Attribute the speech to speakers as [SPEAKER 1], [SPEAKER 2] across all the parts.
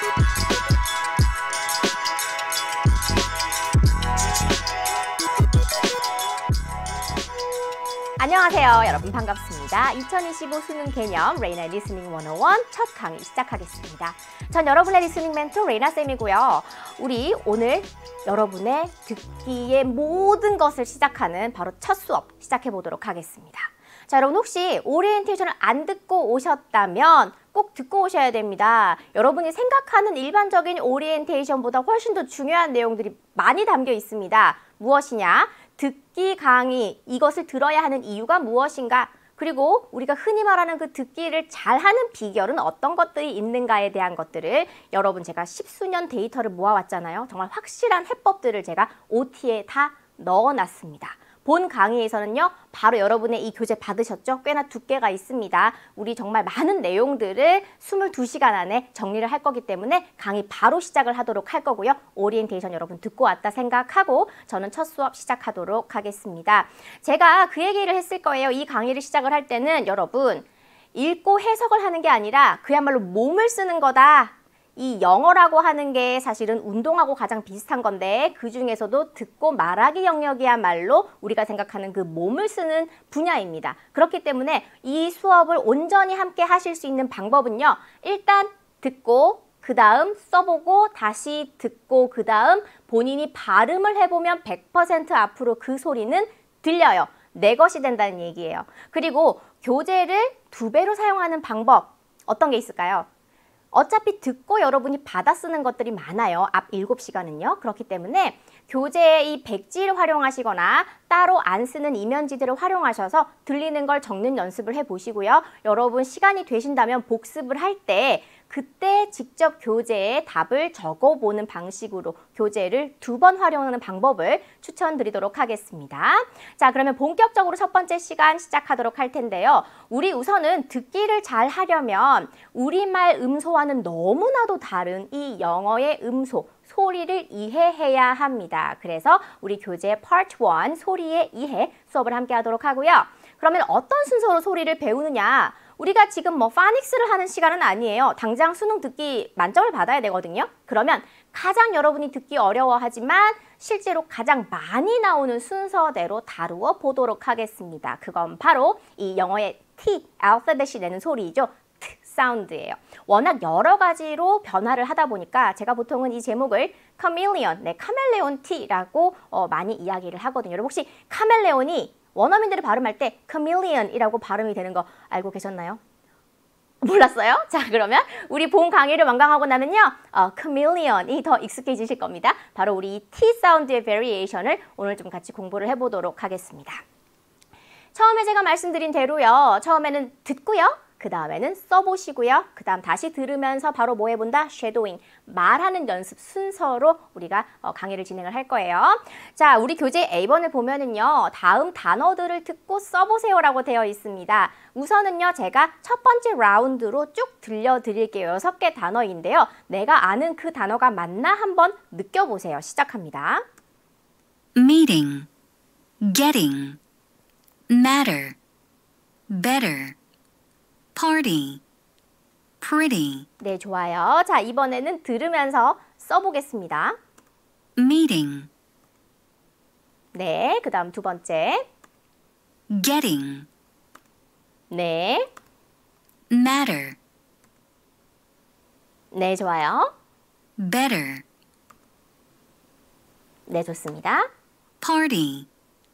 [SPEAKER 1] 안녕하세요. 여러분 반갑습니다. 2025 수능 개념 레이나 리스닝 101 첫 강의 시작하겠습니다. 전 여러분의 리스닝 멘토 레이나쌤이고요. 우리 오늘 여러분의 듣기의 모든 것을 시작하는 바로 첫 수업 시작해 보도록 하겠습니다. 자, 여러분 혹시 오리엔테이션을 안 듣고 오셨다면 꼭 듣고 오셔야 됩니다. 여러분이 생각하는 일반적인 오리엔테이션보다 훨씬 더 중요한 내용들이 많이 담겨 있습니다. 무엇이냐? 듣기 강의, 이것을 들어야 하는 이유가 무엇인가? 그리고 우리가 흔히 말하는 그 듣기를 잘하는 비결은 어떤 것들이 있는가에 대한 것들을 여러분 제가 십수년 데이터를 모아왔잖아요. 정말 확실한 해법들을 제가 OT에 다 넣어놨습니다. 본 강의에서는요, 바로 여러분의 이 교재 받으셨죠? 꽤나 두께가 있습니다. 우리 정말 많은 내용들을 22시간 안에 정리를 할 거기 때문에 강의 바로 시작을 하도록 할 거고요. 오리엔테이션 여러분 듣고 왔다 생각하고 저는 첫 수업 시작하도록 하겠습니다. 제가 그 얘기를 했을 거예요. 이 강의를 시작을 할 때는 여러분 읽고 해석을 하는 게 아니라 그야말로 몸을 쓰는 거다. 이 영어라고 하는 게 사실은 운동하고 가장 비슷한 건데 그 중에서도 듣고 말하기 영역이야말로 우리가 생각하는 그 몸을 쓰는 분야입니다. 그렇기 때문에 이 수업을 온전히 함께 하실 수 있는 방법은요. 일단 듣고 그 다음 써보고 다시 듣고 그 다음 본인이 발음을 해보면 100% 앞으로 그 소리는 들려요. 내 것이 된다는 얘기예요. 그리고 교재를 2배로 사용하는 방법 어떤 게 있을까요? 어차피 듣고 여러분이 받아 쓰는 것들이 많아요. 앞 7시간은요. 그렇기 때문에 교재의 이 백지를 활용하시거나 따로 안 쓰는 이면지들을 활용하셔서 들리는 걸 적는 연습을 해보시고요. 여러분 시간이 되신다면 복습을 할 때 그때 직접 교재에 답을 적어보는 방식으로 교재를 2번 활용하는 방법을 추천드리도록 하겠습니다. 자, 그러면 본격적으로 첫 번째 시간 시작하도록 할 텐데요. 우리 우선은 듣기를 잘 하려면 우리말 음소와는 너무나도 다른 이 영어의 음소, 소리를 이해해야 합니다. 그래서 우리 교재 Part 1 소리의 이해 수업을 함께 하도록 하고요. 그러면 어떤 순서로 소리를 배우느냐? 우리가 지금 파닉스를 하는 시간은 아니에요. 당장 수능 듣기 만점을 받아야 되거든요. 그러면 가장 여러분이 듣기 어려워하지만 실제로 가장 많이 나오는 순서대로 다루어 보도록 하겠습니다. 그건 바로 이 영어의 T, 알파벳이 내는 소리이죠. T 사운드예요. 워낙 여러 가지로 변화를 하다 보니까 제가 보통은 이 제목을 카멜레온, 카멜레온 T라고 많이 이야기를 하거든요. 여러분 혹시 카멜레온이 원어민들이 발음할 때 카멜레온이라고 발음이 되는 거 알고 계셨나요? 몰랐어요? 자, 그러면 우리 본 강의를 완강하고 나면요. 카멜레온이 더 익숙해지실 겁니다. 바로 우리 이 T 사운드의 베리에이션을 오늘 좀 같이 공부를 해보도록 하겠습니다. 처음에 제가 말씀드린 대로요. 처음에는 듣고요. 그 다음에는 써보시고요. 그 다음 다시 들으면서 바로 뭐 해본다? 쉐도잉, 말하는 연습 순서로 우리가 강의를 진행을 할 거예요. 자, 우리 교재 A번을 보면은요. 다음 단어들을 듣고 써보세요라고 되어 있습니다. 우선은요. 제가 첫 번째 라운드로 쭉 들려드릴게요. 6개 단어인데요. 내가 아는 그 단어가 맞나 한번 느껴보세요. 시작합니다.
[SPEAKER 2] meeting, getting, matter, better, party, pretty.
[SPEAKER 1] 네, 좋아요. 자, 이번에는 들으면서 써보겠습니다.
[SPEAKER 2] meeting,
[SPEAKER 1] 네, 그 다음 두 번째.
[SPEAKER 2] getting,
[SPEAKER 1] 네,
[SPEAKER 2] matter,
[SPEAKER 1] 네, 좋아요.
[SPEAKER 2] better,
[SPEAKER 1] 네, 좋습니다.
[SPEAKER 2] party,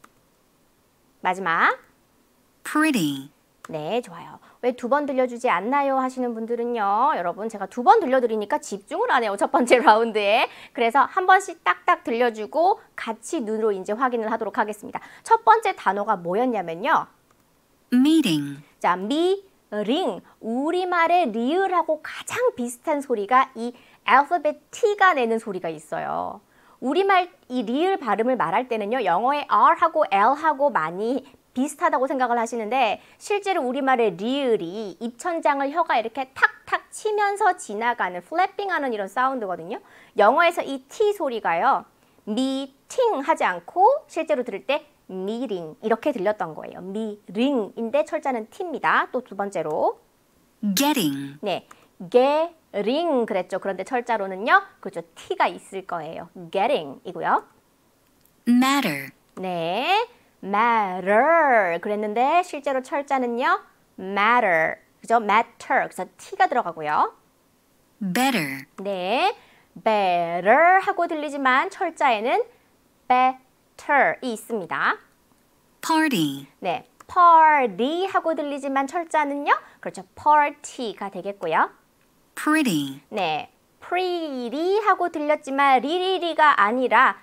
[SPEAKER 1] 마지막.
[SPEAKER 2] pretty.
[SPEAKER 1] 네, 좋아요. 왜 2번 들려주지 않나요? 하시는 분들은요. 여러분 제가 2번 들려드리니까 집중을 안 해요. 첫 번째 라운드에. 그래서 한 번씩 딱딱 들려주고 같이 눈으로 이제 확인을 하도록 하겠습니다. 첫 번째 단어가 뭐였냐면요.
[SPEAKER 2] meeting,
[SPEAKER 1] 자, 링. 우리말의 리을하고 가장 비슷한 소리가 이 알파벳 T가 내는 소리가 있어요. 우리말 이 리을 발음을 말할 때는요. 영어의 R하고 L하고 많이 비슷하다고 생각을 하시는데 실제로 우리말의 리을이 입천장을 혀가 이렇게 탁탁 치면서 지나가는 플래핑하는 이런 사운드거든요. 영어에서 이 T 소리가요. 미팅 하지 않고 실제로 들을 때 미링 이렇게 들렸던 거예요. 미링인데 철자는 T입니다. 또 두 번째로
[SPEAKER 2] getting,
[SPEAKER 1] 네, getting 그랬죠. 그런데 철자로는요. 그렇죠. t가 있을 거예요. getting이고요.
[SPEAKER 2] matter,
[SPEAKER 1] 네, matter 그랬는데 실제로 철자는요. matter, 그죠? matter, 그래서 t가 들어가고요.
[SPEAKER 2] better,
[SPEAKER 1] 네, better 하고 들리지만 철자에는 better이 있습니다.
[SPEAKER 2] party,
[SPEAKER 1] 네, party 하고 들리지만 철자는요. 그렇죠. party가 되겠고요.
[SPEAKER 2] pretty,
[SPEAKER 1] 네, pretty 하고 들렸지만 리리리가 아니라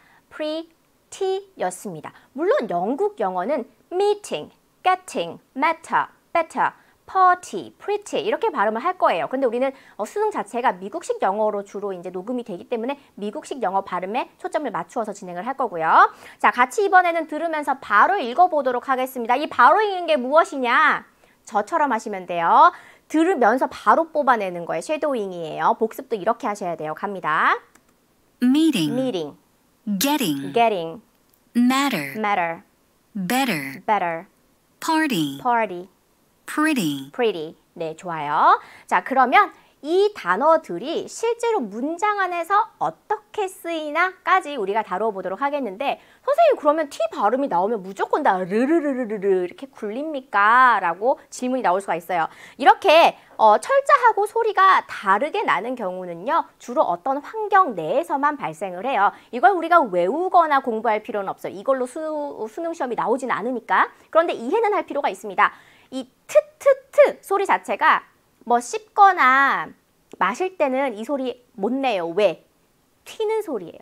[SPEAKER 1] pretty였습니다. 물론 영국 영어는 meeting, getting, matter, better, party, pretty 이렇게 발음을 할 거예요. 근데 우리는 수능 자체가 미국식 영어로 주로 이제 녹음이 되기 때문에 미국식 영어 발음에 초점을 맞추어서 진행을 할 거고요. 자, 같이 이번에는 들으면서 바로 읽어보도록 하겠습니다. 이 바로 읽는 게 무엇이냐? 저처럼 하시면 돼요. 들으면서 바로 뽑아내는 거예요. 쉐도잉이에요. 복습도 이렇게 하셔야 돼요. 갑니다.
[SPEAKER 2] meeting,
[SPEAKER 1] meeting,
[SPEAKER 2] getting,
[SPEAKER 1] getting,
[SPEAKER 2] matter,
[SPEAKER 1] matter,
[SPEAKER 2] better,
[SPEAKER 1] better,
[SPEAKER 2] party,
[SPEAKER 1] party,
[SPEAKER 2] pretty,
[SPEAKER 1] pretty. 네, 좋아요. 자, 그러면 이 단어들이 실제로 문장 안에서 어떻게 쓰이나까지 우리가 다뤄보도록 하겠는데 선생님 그러면 T 발음이 나오면 무조건 다 르르르르르 이렇게 굴립니까? 라고 질문이 나올 수가 있어요. 이렇게 철자하고 소리가 다르게 나는 경우는요. 주로 어떤 환경 내에서만 발생을 해요. 이걸 우리가 외우거나 공부할 필요는 없어요. 이걸로 수능 시험이 나오진 않으니까. 그런데 이해는 할 필요가 있습니다. 이 트트트 소리 자체가 뭐 씹거나 마실 때는 이 소리 못 내요. 왜? 튀는 소리예요.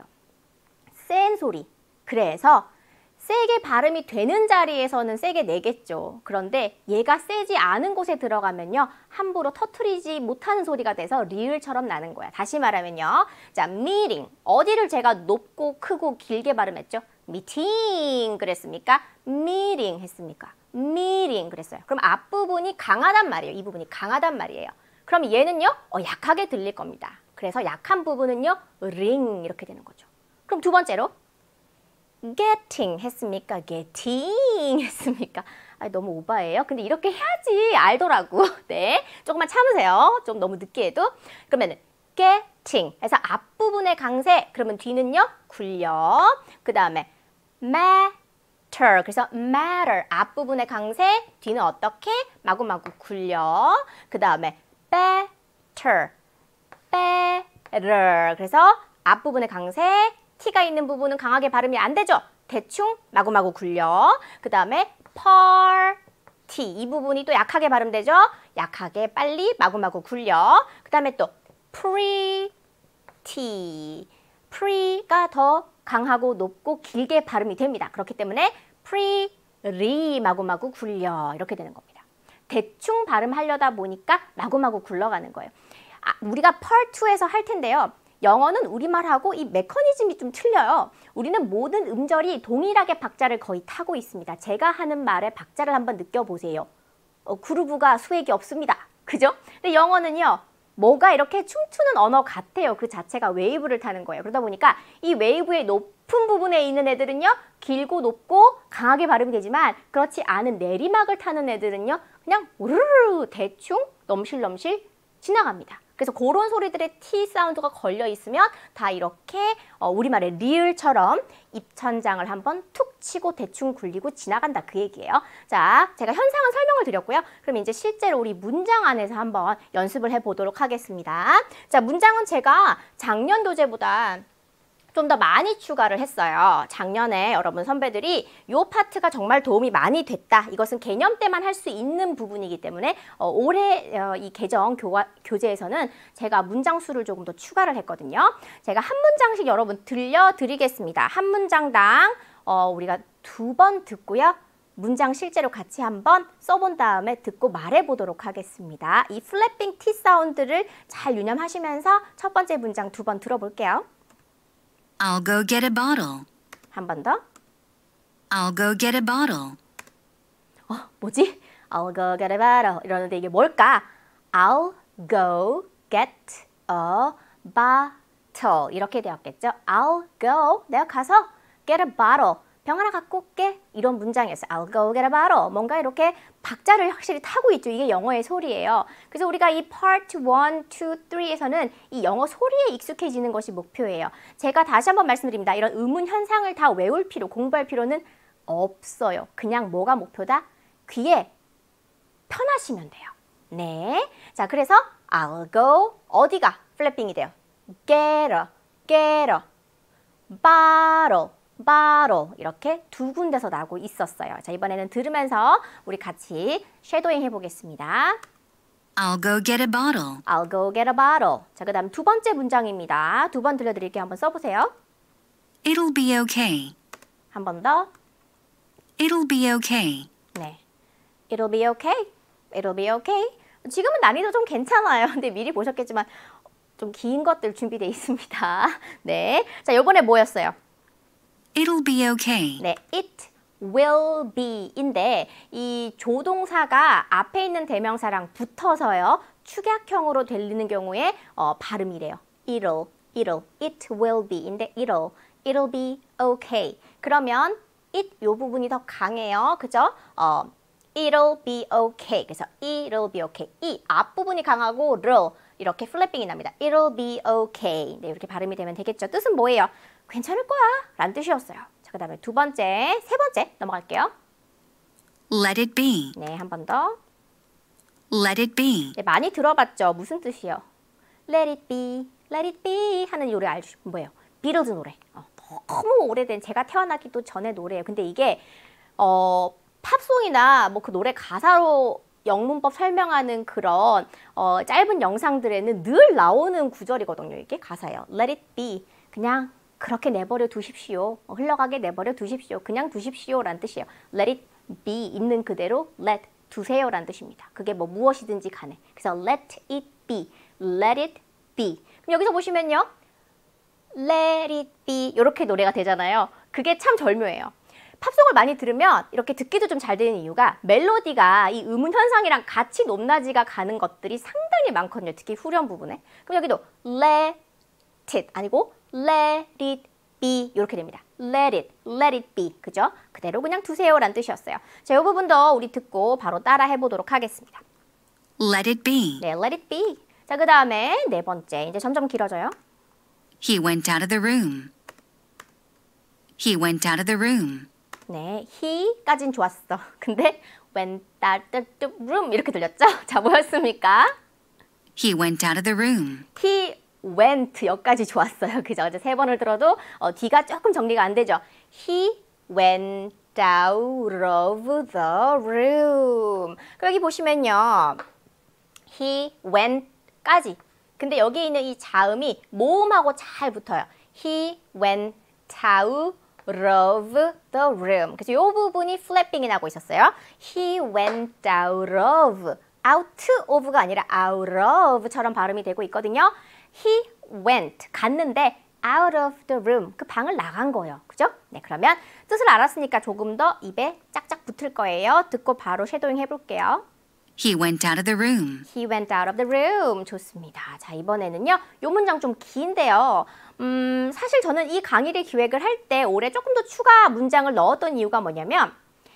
[SPEAKER 1] 센 소리. 그래서 세게 발음이 되는 자리에서는 세게 내겠죠. 그런데 얘가 세지 않은 곳에 들어가면요. 함부로 터트리지 못하는 소리가 돼서 리을처럼 나는 거야. 다시 말하면요. 자, meeting. 어디를 제가 높고 크고 길게 발음했죠? meeting 그랬습니까? meeting 했습니까? meeting 그랬어요. 그럼 앞부분이 강하단 말이에요. 이 부분이 강하단 말이에요. 그럼 얘는요. 약하게 들릴 겁니다. 그래서 약한 부분은요. ring 이렇게 되는 거죠. 그럼 두 번째로 getting 했습니까? getting 했습니까? 너무 오바예요. 근데 이렇게 해야지 알더라고. 네, 조금만 참으세요. 좀 너무 늦게 해도. 그러면은 getting 해서 앞부분의 강세. 그러면 뒤는요. 굴려. 그 다음에 matter. 그래서 matter 앞부분의 강세. 뒤는 어떻게? 마구마구 굴려. 그 다음에 better. better. 그래서 앞부분의 강세. T가 있는 부분은 강하게 발음이 안 되죠. 대충 마구마구 굴려. 그 다음에 party. 이 부분이 또 약하게 발음되죠. 약하게 빨리 마구마구 굴려. 그 다음에 또 pretty. pre가 더 강하고 높고 길게 발음이 됩니다. 그렇기 때문에 pretty 마구마구 굴려 이렇게 되는 겁니다. 대충 발음하려다 보니까 마구마구 굴러가는 거예요. 우리가 part 2에서 할 텐데요. 영어는 우리말하고 이 메커니즘이 좀 틀려요. 우리는 모든 음절이 동일하게 박자를 거의 타고 있습니다. 제가 하는 말의 박자를 한번 느껴보세요. 그루브가 수액이 없습니다. 그죠? 근데 영어는요. 뭐가 이렇게 춤추는 언어 같아요. 그 자체가 웨이브를 타는 거예요. 그러다 보니까 이 웨이브의 높은 부분에 있는 애들은요. 길고 높고 강하게 발음이 되지만 그렇지 않은 내리막을 타는 애들은요. 그냥 우르르 대충 넘실넘실 지나갑니다. 그래서 그런 소리들의 T 사운드가 걸려 있으면 다 이렇게 우리말의 리을처럼 입천장을 한번 툭 치고 대충 굴리고 지나간다 그 얘기예요. 자, 제가 현상은 설명을 드렸고요. 그럼 이제 실제로 우리 문장 안에서 한번 연습을 해보도록 하겠습니다. 자, 문장은 제가 작년 교재보다 좀 더 많이 추가를 했어요. 작년에 여러분 선배들이 이 파트가 정말 도움이 많이 됐다. 이것은 개념 때만 할 수 있는 부분이기 때문에 올해 이 개정 교재에서는 제가 문장 수를 조금 더 추가를 했거든요. 제가 한 문장씩 여러분 들려드리겠습니다. 한 문장당 우리가 2번 듣고요. 문장 실제로 같이 한번 써본 다음에 듣고 말해보도록 하겠습니다. 이 플래핑 T 사운드를 잘 유념하시면서 첫 번째 문장 2번 들어볼게요.
[SPEAKER 2] I'll go get a bottle.
[SPEAKER 1] 한 번 더.
[SPEAKER 2] I'll go get a bottle.
[SPEAKER 1] 뭐지? I'll go get a bottle. 이러는데 이게 뭘까? I'll go get a bottle. 이렇게 되었겠죠? I'll go. 내가 가서 get a bottle. 병 하나 갖고 올게. 이런 문장이었어요. I'll go get a bottle. 뭔가 이렇게 박자를 확실히 타고 있죠. 이게 영어의 소리예요. 그래서 우리가 이 part 1, 2, 3에서는 이 영어 소리에 익숙해지는 것이 목표예요. 제가 다시 한번 말씀드립니다. 이런 의문 현상을 다 외울 필요, 공부할 필요는 없어요. 그냥 뭐가 목표다? 귀에 편하시면 돼요. 네. 자, 그래서 I'll go 어디가 플래핑이 돼요? get a bottle, bottle 이렇게 두 군데서 나오고 있었어요. 자, 이번에는 들으면서 우리 같이 쉐도잉 해보겠습니다.
[SPEAKER 2] I'll go get a bottle.
[SPEAKER 1] I'll go get a bottle. 자, 그 다음 두 번째 문장입니다. 두 번 들려드릴게요. 한번 써보세요.
[SPEAKER 2] It'll be okay.
[SPEAKER 1] 한 번 더.
[SPEAKER 2] It'll be okay.
[SPEAKER 1] 네. It'll be okay. It'll be okay. 지금은 난이도 좀 괜찮아요. 근데 미리 보셨겠지만 좀 긴 것들 준비되어 있습니다. 네. 자, 요번에 뭐였어요?
[SPEAKER 2] It'll be okay.
[SPEAKER 1] 네. It will be 인데 이 조동사가 앞에 있는 대명사랑 붙어서요. 축약형으로 들리는 경우에 발음이래요. it will be인데 it'll be okay. 그러면 it 요 부분이 더 강해요. 그죠? It'll be okay. 그래서 it'll be okay. 이 앞부분이 강하고 will 이렇게 플래핑이 납니다. It'll be okay. 네, 이렇게 발음이 되면 되겠죠. 뜻은 뭐예요? 괜찮을 거야 라는 뜻이었어요. 자, 그 다음에 두 번째, 세 번째 넘어갈게요.
[SPEAKER 2] Let it be.
[SPEAKER 1] 네, 한 번 더.
[SPEAKER 2] Let it be.
[SPEAKER 1] 네, 많이 들어봤죠? 무슨 뜻이요? Let it be 하는 노래 알죠? 뭐예요? 비틀즈 노래. 너무 오래된 제가 태어나기도 전에 노래예요. 근데 이게 팝송이나 뭐 그 노래 가사로 영문법 설명하는 그런 짧은 영상들에는 늘 나오는 구절이거든요. 이게 가사예요. Let it be. 그냥 그렇게 내버려 두십시오. 흘러가게 내버려 두십시오. 그냥 두십시오 라는 뜻이에요. Let it be 있는 그대로 let 두세요 라는 뜻입니다. 그게 뭐 무엇이든지 간에. 그래서 let it be. Let it be. 그럼 여기서 보시면요. Let it be 이렇게 노래가 되잖아요. 그게 참 절묘해요. 팝송을 많이 들으면 이렇게 듣기도 좀 잘 되는 이유가 멜로디가 이 음운 현상이랑 같이 높낮이가 가는 것들이 상당히 많거든요. 특히 후렴 부분에. 그럼 여기도 let it 아니고 let it be 이렇게 됩니다. let it be. 그죠? 그대로 그냥 두세요 라는 뜻이었어요. 자, 이 부분도 우리 듣고 바로 따라 해보도록 하겠습니다.
[SPEAKER 2] Let it be.
[SPEAKER 1] 네, let it be. 자, 그 다음에 네 번째. 이제 점점 길어져요.
[SPEAKER 2] He went out of the room. He went out of the room.
[SPEAKER 1] 네, he까진 좋았어. 근데 went out of the room 이렇게 들렸죠? 자, 뭐였습니까?
[SPEAKER 2] He went out of the room.
[SPEAKER 1] He went 여기까지 좋았어요. 그죠? 이제 세 번을 들어도 D가 조금 정리가 안 되죠. He went out of the room. 그럼 여기 보시면요. He went까지. 근데 여기 있는 이 자음이 모음하고 잘 붙어요. He went out of the room. 그래서 이 부분이 플래핑이 나고 있었어요. He went out of. out of가 아니라 out of처럼 발음이 되고 있거든요. He went 갔는데 out of the room 그 방을 나간 거예요. 그죠? 네, 그러면 뜻을 알았으니까 조금 더 입에 짝짝 붙을 거예요. 듣고 바로 쉐도잉 해볼게요.
[SPEAKER 2] He went out of the room.
[SPEAKER 1] He went out of the room. 좋습니다. 자, 이번에는요. 이 문장 좀 긴데요. 사실 저는 이 강의를 기획을 할 때 올해 조금 더 추가 문장을 넣었던 이유가 뭐냐면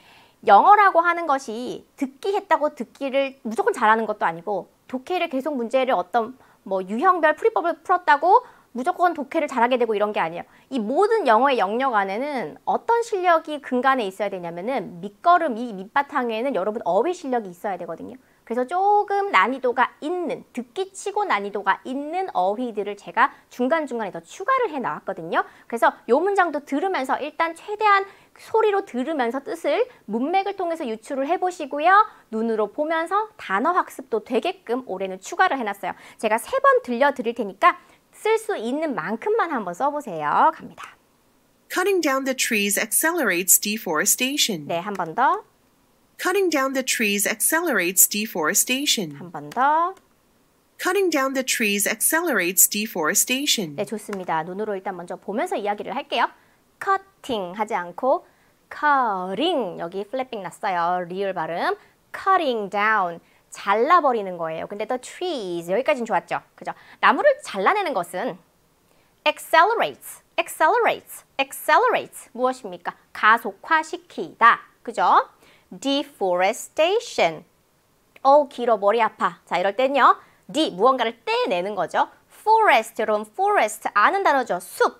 [SPEAKER 1] 영어라고 하는 것이 듣기 했다고 듣기를 무조건 잘하는 것도 아니고 독해를 계속 문제를 어떤 뭐 유형별 풀이법을 풀었다고 무조건 독해를 잘하게 되고 이런 게 아니에요. 이 모든 영어의 영역 안에는 어떤 실력이 근간에 있어야 되냐면은 밑거름, 이 밑바탕에는 여러분 어휘 실력이 있어야 되거든요. 그래서 조금 난이도가 있는, 듣기 치고 난이도가 있는 어휘들을 제가 중간중간에 더 추가를 해 나왔거든요. 그래서 이 문장도 들으면서 일단 최대한 소리로 들으면서 뜻을 문맥을 통해서 유추를 해보시고요. 눈으로 보면서 단어 학습도 되게끔 올해는 추가를 해놨어요. 제가 3번 들려드릴 테니까 쓸 수 있는 만큼만 한번 써보세요. 갑니다.
[SPEAKER 3] Cutting down the trees accelerates deforestation.
[SPEAKER 1] 네, 한 번 더.
[SPEAKER 3] Cutting down the trees accelerates deforestation.
[SPEAKER 1] 한 번 더.
[SPEAKER 3] Cutting down the trees accelerates deforestation.
[SPEAKER 1] 네, 좋습니다. 눈으로 일단 먼저 보면서 이야기를 할게요. cutting 하지 않고 cutting 여기 플래핑 났어요. 리을 발음. cutting down 잘라버리는 거예요. 근데 the trees 여기까지는 좋았죠. 그죠? 나무를 잘라내는 것은 accelerates, accelerates, accelerates. 무엇입니까? 가속화시키다. 그죠? deforestation. 길어, 머리 아파. 자, 이럴 땐요. 무언가를 떼내는 거죠. forest, 여러분, forest 아는 단어죠.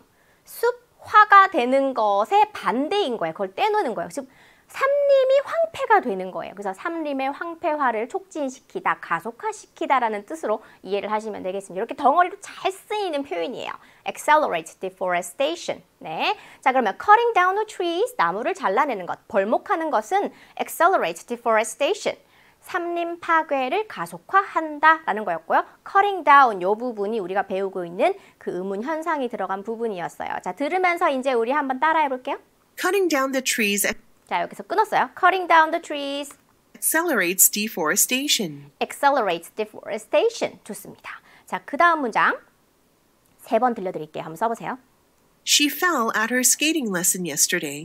[SPEAKER 1] 숲화가 되는 것의 반대인 거예요. 그걸 떼놓는 거예요. 즉, 산림이 황폐가 되는 거예요. 그래서 산림의 황폐화를 촉진시키다, 가속화시키다라는 뜻으로 이해를 하시면 되겠습니다. 이렇게 덩어리로 잘 쓰이는 표현이에요. accelerate deforestation. 네. 자, 그러면 cutting down the trees, 나무를 잘라내는 것, 벌목하는 것은 accelerate deforestation. 산림 파괴를 가속화한다라는 거였고요. cutting down 요 부분이 우리가 배우고 있는 그 의문 현상이 들어간 부분이었어요. 자, 들으면서 이제 우리 한번 따라해 볼게요.
[SPEAKER 3] Cutting down the trees
[SPEAKER 1] 자, 여기서 끊었어요. cutting down the trees
[SPEAKER 3] accelerates deforestation.
[SPEAKER 1] accelerates deforestation. 좋습니다. 자, 그 다음 문장 3번 들려드릴게요. 한번 써보세요.
[SPEAKER 3] She fell at her skating lesson yesterday.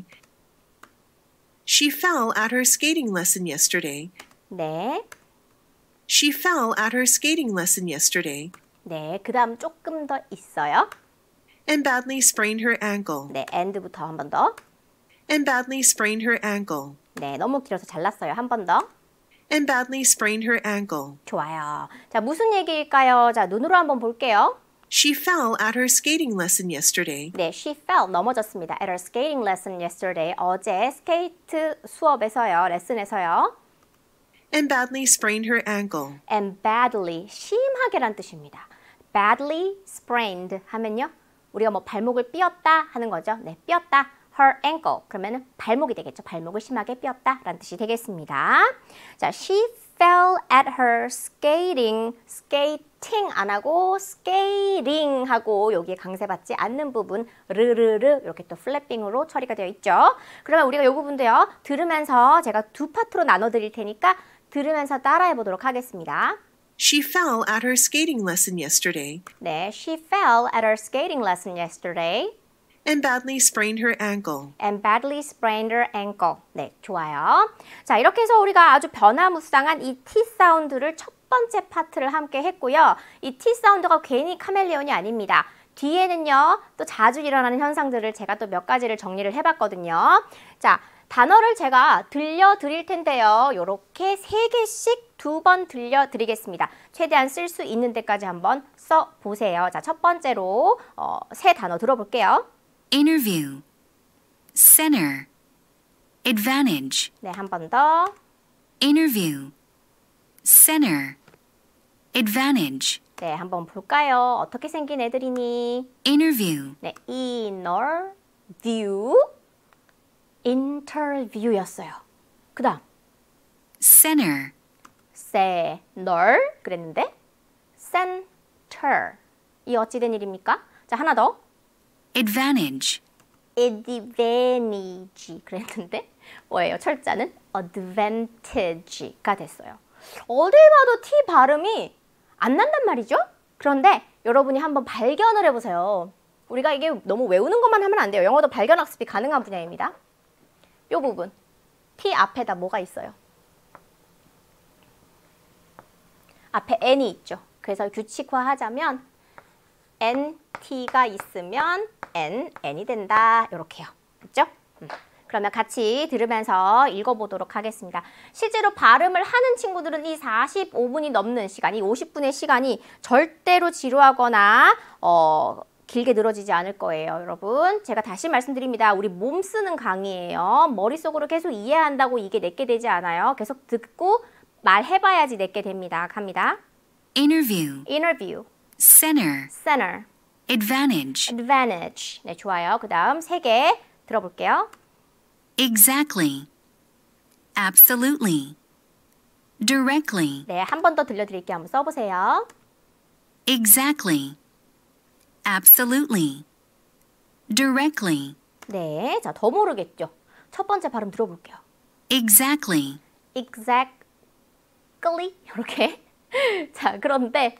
[SPEAKER 3] She fell at her skating lesson yesterday.
[SPEAKER 1] 네.
[SPEAKER 3] She fell at her skating lesson yesterday
[SPEAKER 1] 네, 그 다음 조금 더 있어요.
[SPEAKER 3] and badly sprained her ankle.
[SPEAKER 1] 네, and부터 한 번 더.
[SPEAKER 3] And badly sprained her ankle.
[SPEAKER 1] 네, 너무 길어서 잘랐어요. 한 번 더.
[SPEAKER 3] And badly sprained her ankle.
[SPEAKER 1] 좋아요. 자, 무슨 얘기일까요? 자, 눈으로 한번 볼게요.
[SPEAKER 3] She fell at her skating lesson yesterday
[SPEAKER 1] 네, she fell, 넘어졌습니다. At her skating lesson yesterday. 어제 스케이트 수업에서요, 레슨에서요.
[SPEAKER 3] and badly sprained her ankle.
[SPEAKER 1] And badly, 심하게란 뜻입니다. badly sprained 하면요. 우리가 뭐 발목을 삐었다 하는 거죠. 네, 삐었다. her ankle. 그러면은 발목이 되겠죠. 발목을 심하게 삐었다 라는 뜻이 되겠습니다. 자, she fell at her skating. skating 안 하고 skating 하고 여기에 강세받지 않는 부분 르르르 이렇게 또 플래핑으로 처리가 되어 있죠. 그러면 우리가 이 부분도요. 들으면서 제가 두 파트로 나눠 드릴 테니까 들으면서 따라해 보도록 하겠습니다.
[SPEAKER 3] She fell at her skating lesson yesterday
[SPEAKER 1] 네, she fell at her skating lesson yesterday
[SPEAKER 3] and badly sprained her ankle.
[SPEAKER 1] and badly sprained her ankle. 네, 좋아요. 자, 이렇게 해서 우리가 아주 변화무쌍한 이 T 사운드를 첫 번째 파트를 함께 했고요. 이 T 사운드가 괜히 카멜레온이 아닙니다. 뒤에는요, 또 자주 일어나는 현상들을 제가 또 몇 가지를 정리를 해봤거든요. 자, 단어를 제가 들려드릴 텐데요. 요렇게 3개씩 2번 들려드리겠습니다. 최대한 쓸 수 있는 데까지 한번 써보세요. 자, 첫 번째로 세 단어 들어볼게요.
[SPEAKER 2] interview, center, advantage,
[SPEAKER 1] 네, 한 번 더.
[SPEAKER 2] interview, center, advantage,
[SPEAKER 1] 네, 한번 볼까요? 어떻게 생긴 애들이니?
[SPEAKER 2] interview,
[SPEAKER 1] 네, inner view, interview였어요. 그 다음,
[SPEAKER 2] center,
[SPEAKER 1] center 그랬는데 center 이 어찌된 일입니까? 자, 하나 더.
[SPEAKER 2] advantage,
[SPEAKER 1] advantage 그랬는데 뭐예요? 철자는 advantage가 됐어요. 어딜 봐도 T 발음이 안 난단 말이죠? 그런데 여러분이 한번 발견을 해보세요. 우리가 이게 너무 외우는 것만 하면 안 돼요. 영어도 발견 학습이 가능한 분야입니다. 이 부분 T 앞에다 뭐가 있어요? 앞에 N이 있죠. 그래서 규칙화하자면 NT가 있으면 N이 된다. 이렇게요. 그렇죠? 그러면 같이 들으면서 읽어보도록 하겠습니다. 실제로 발음을 하는 친구들은 이 45분이 넘는 시간, 이 50분의 시간이 절대로 지루하거나 길게 늘어지지 않을 거예요, 여러분. 제가 다시 말씀드립니다. 우리 몸 쓰는 강의예요. 머릿속으로 계속 이해한다고 이게 내게 되지 않아요. 계속 듣고 말해봐야지 내게 됩니다. 갑니다.
[SPEAKER 2] interview,
[SPEAKER 1] interview,
[SPEAKER 2] center,
[SPEAKER 1] center,
[SPEAKER 2] advantage,
[SPEAKER 1] advantage. 네, 좋아요. 그 다음 3개 들어볼게요.
[SPEAKER 2] exactly, absolutely, directly,
[SPEAKER 1] 네, 한 번 더 들려드릴게요. 한번 써보세요.
[SPEAKER 2] exactly, absolutely, directly,
[SPEAKER 1] 네, 자, 더 모르겠죠? 첫 번째 발음 들어볼게요.
[SPEAKER 2] exactly,
[SPEAKER 1] exactly 이렇게. 자, 그런데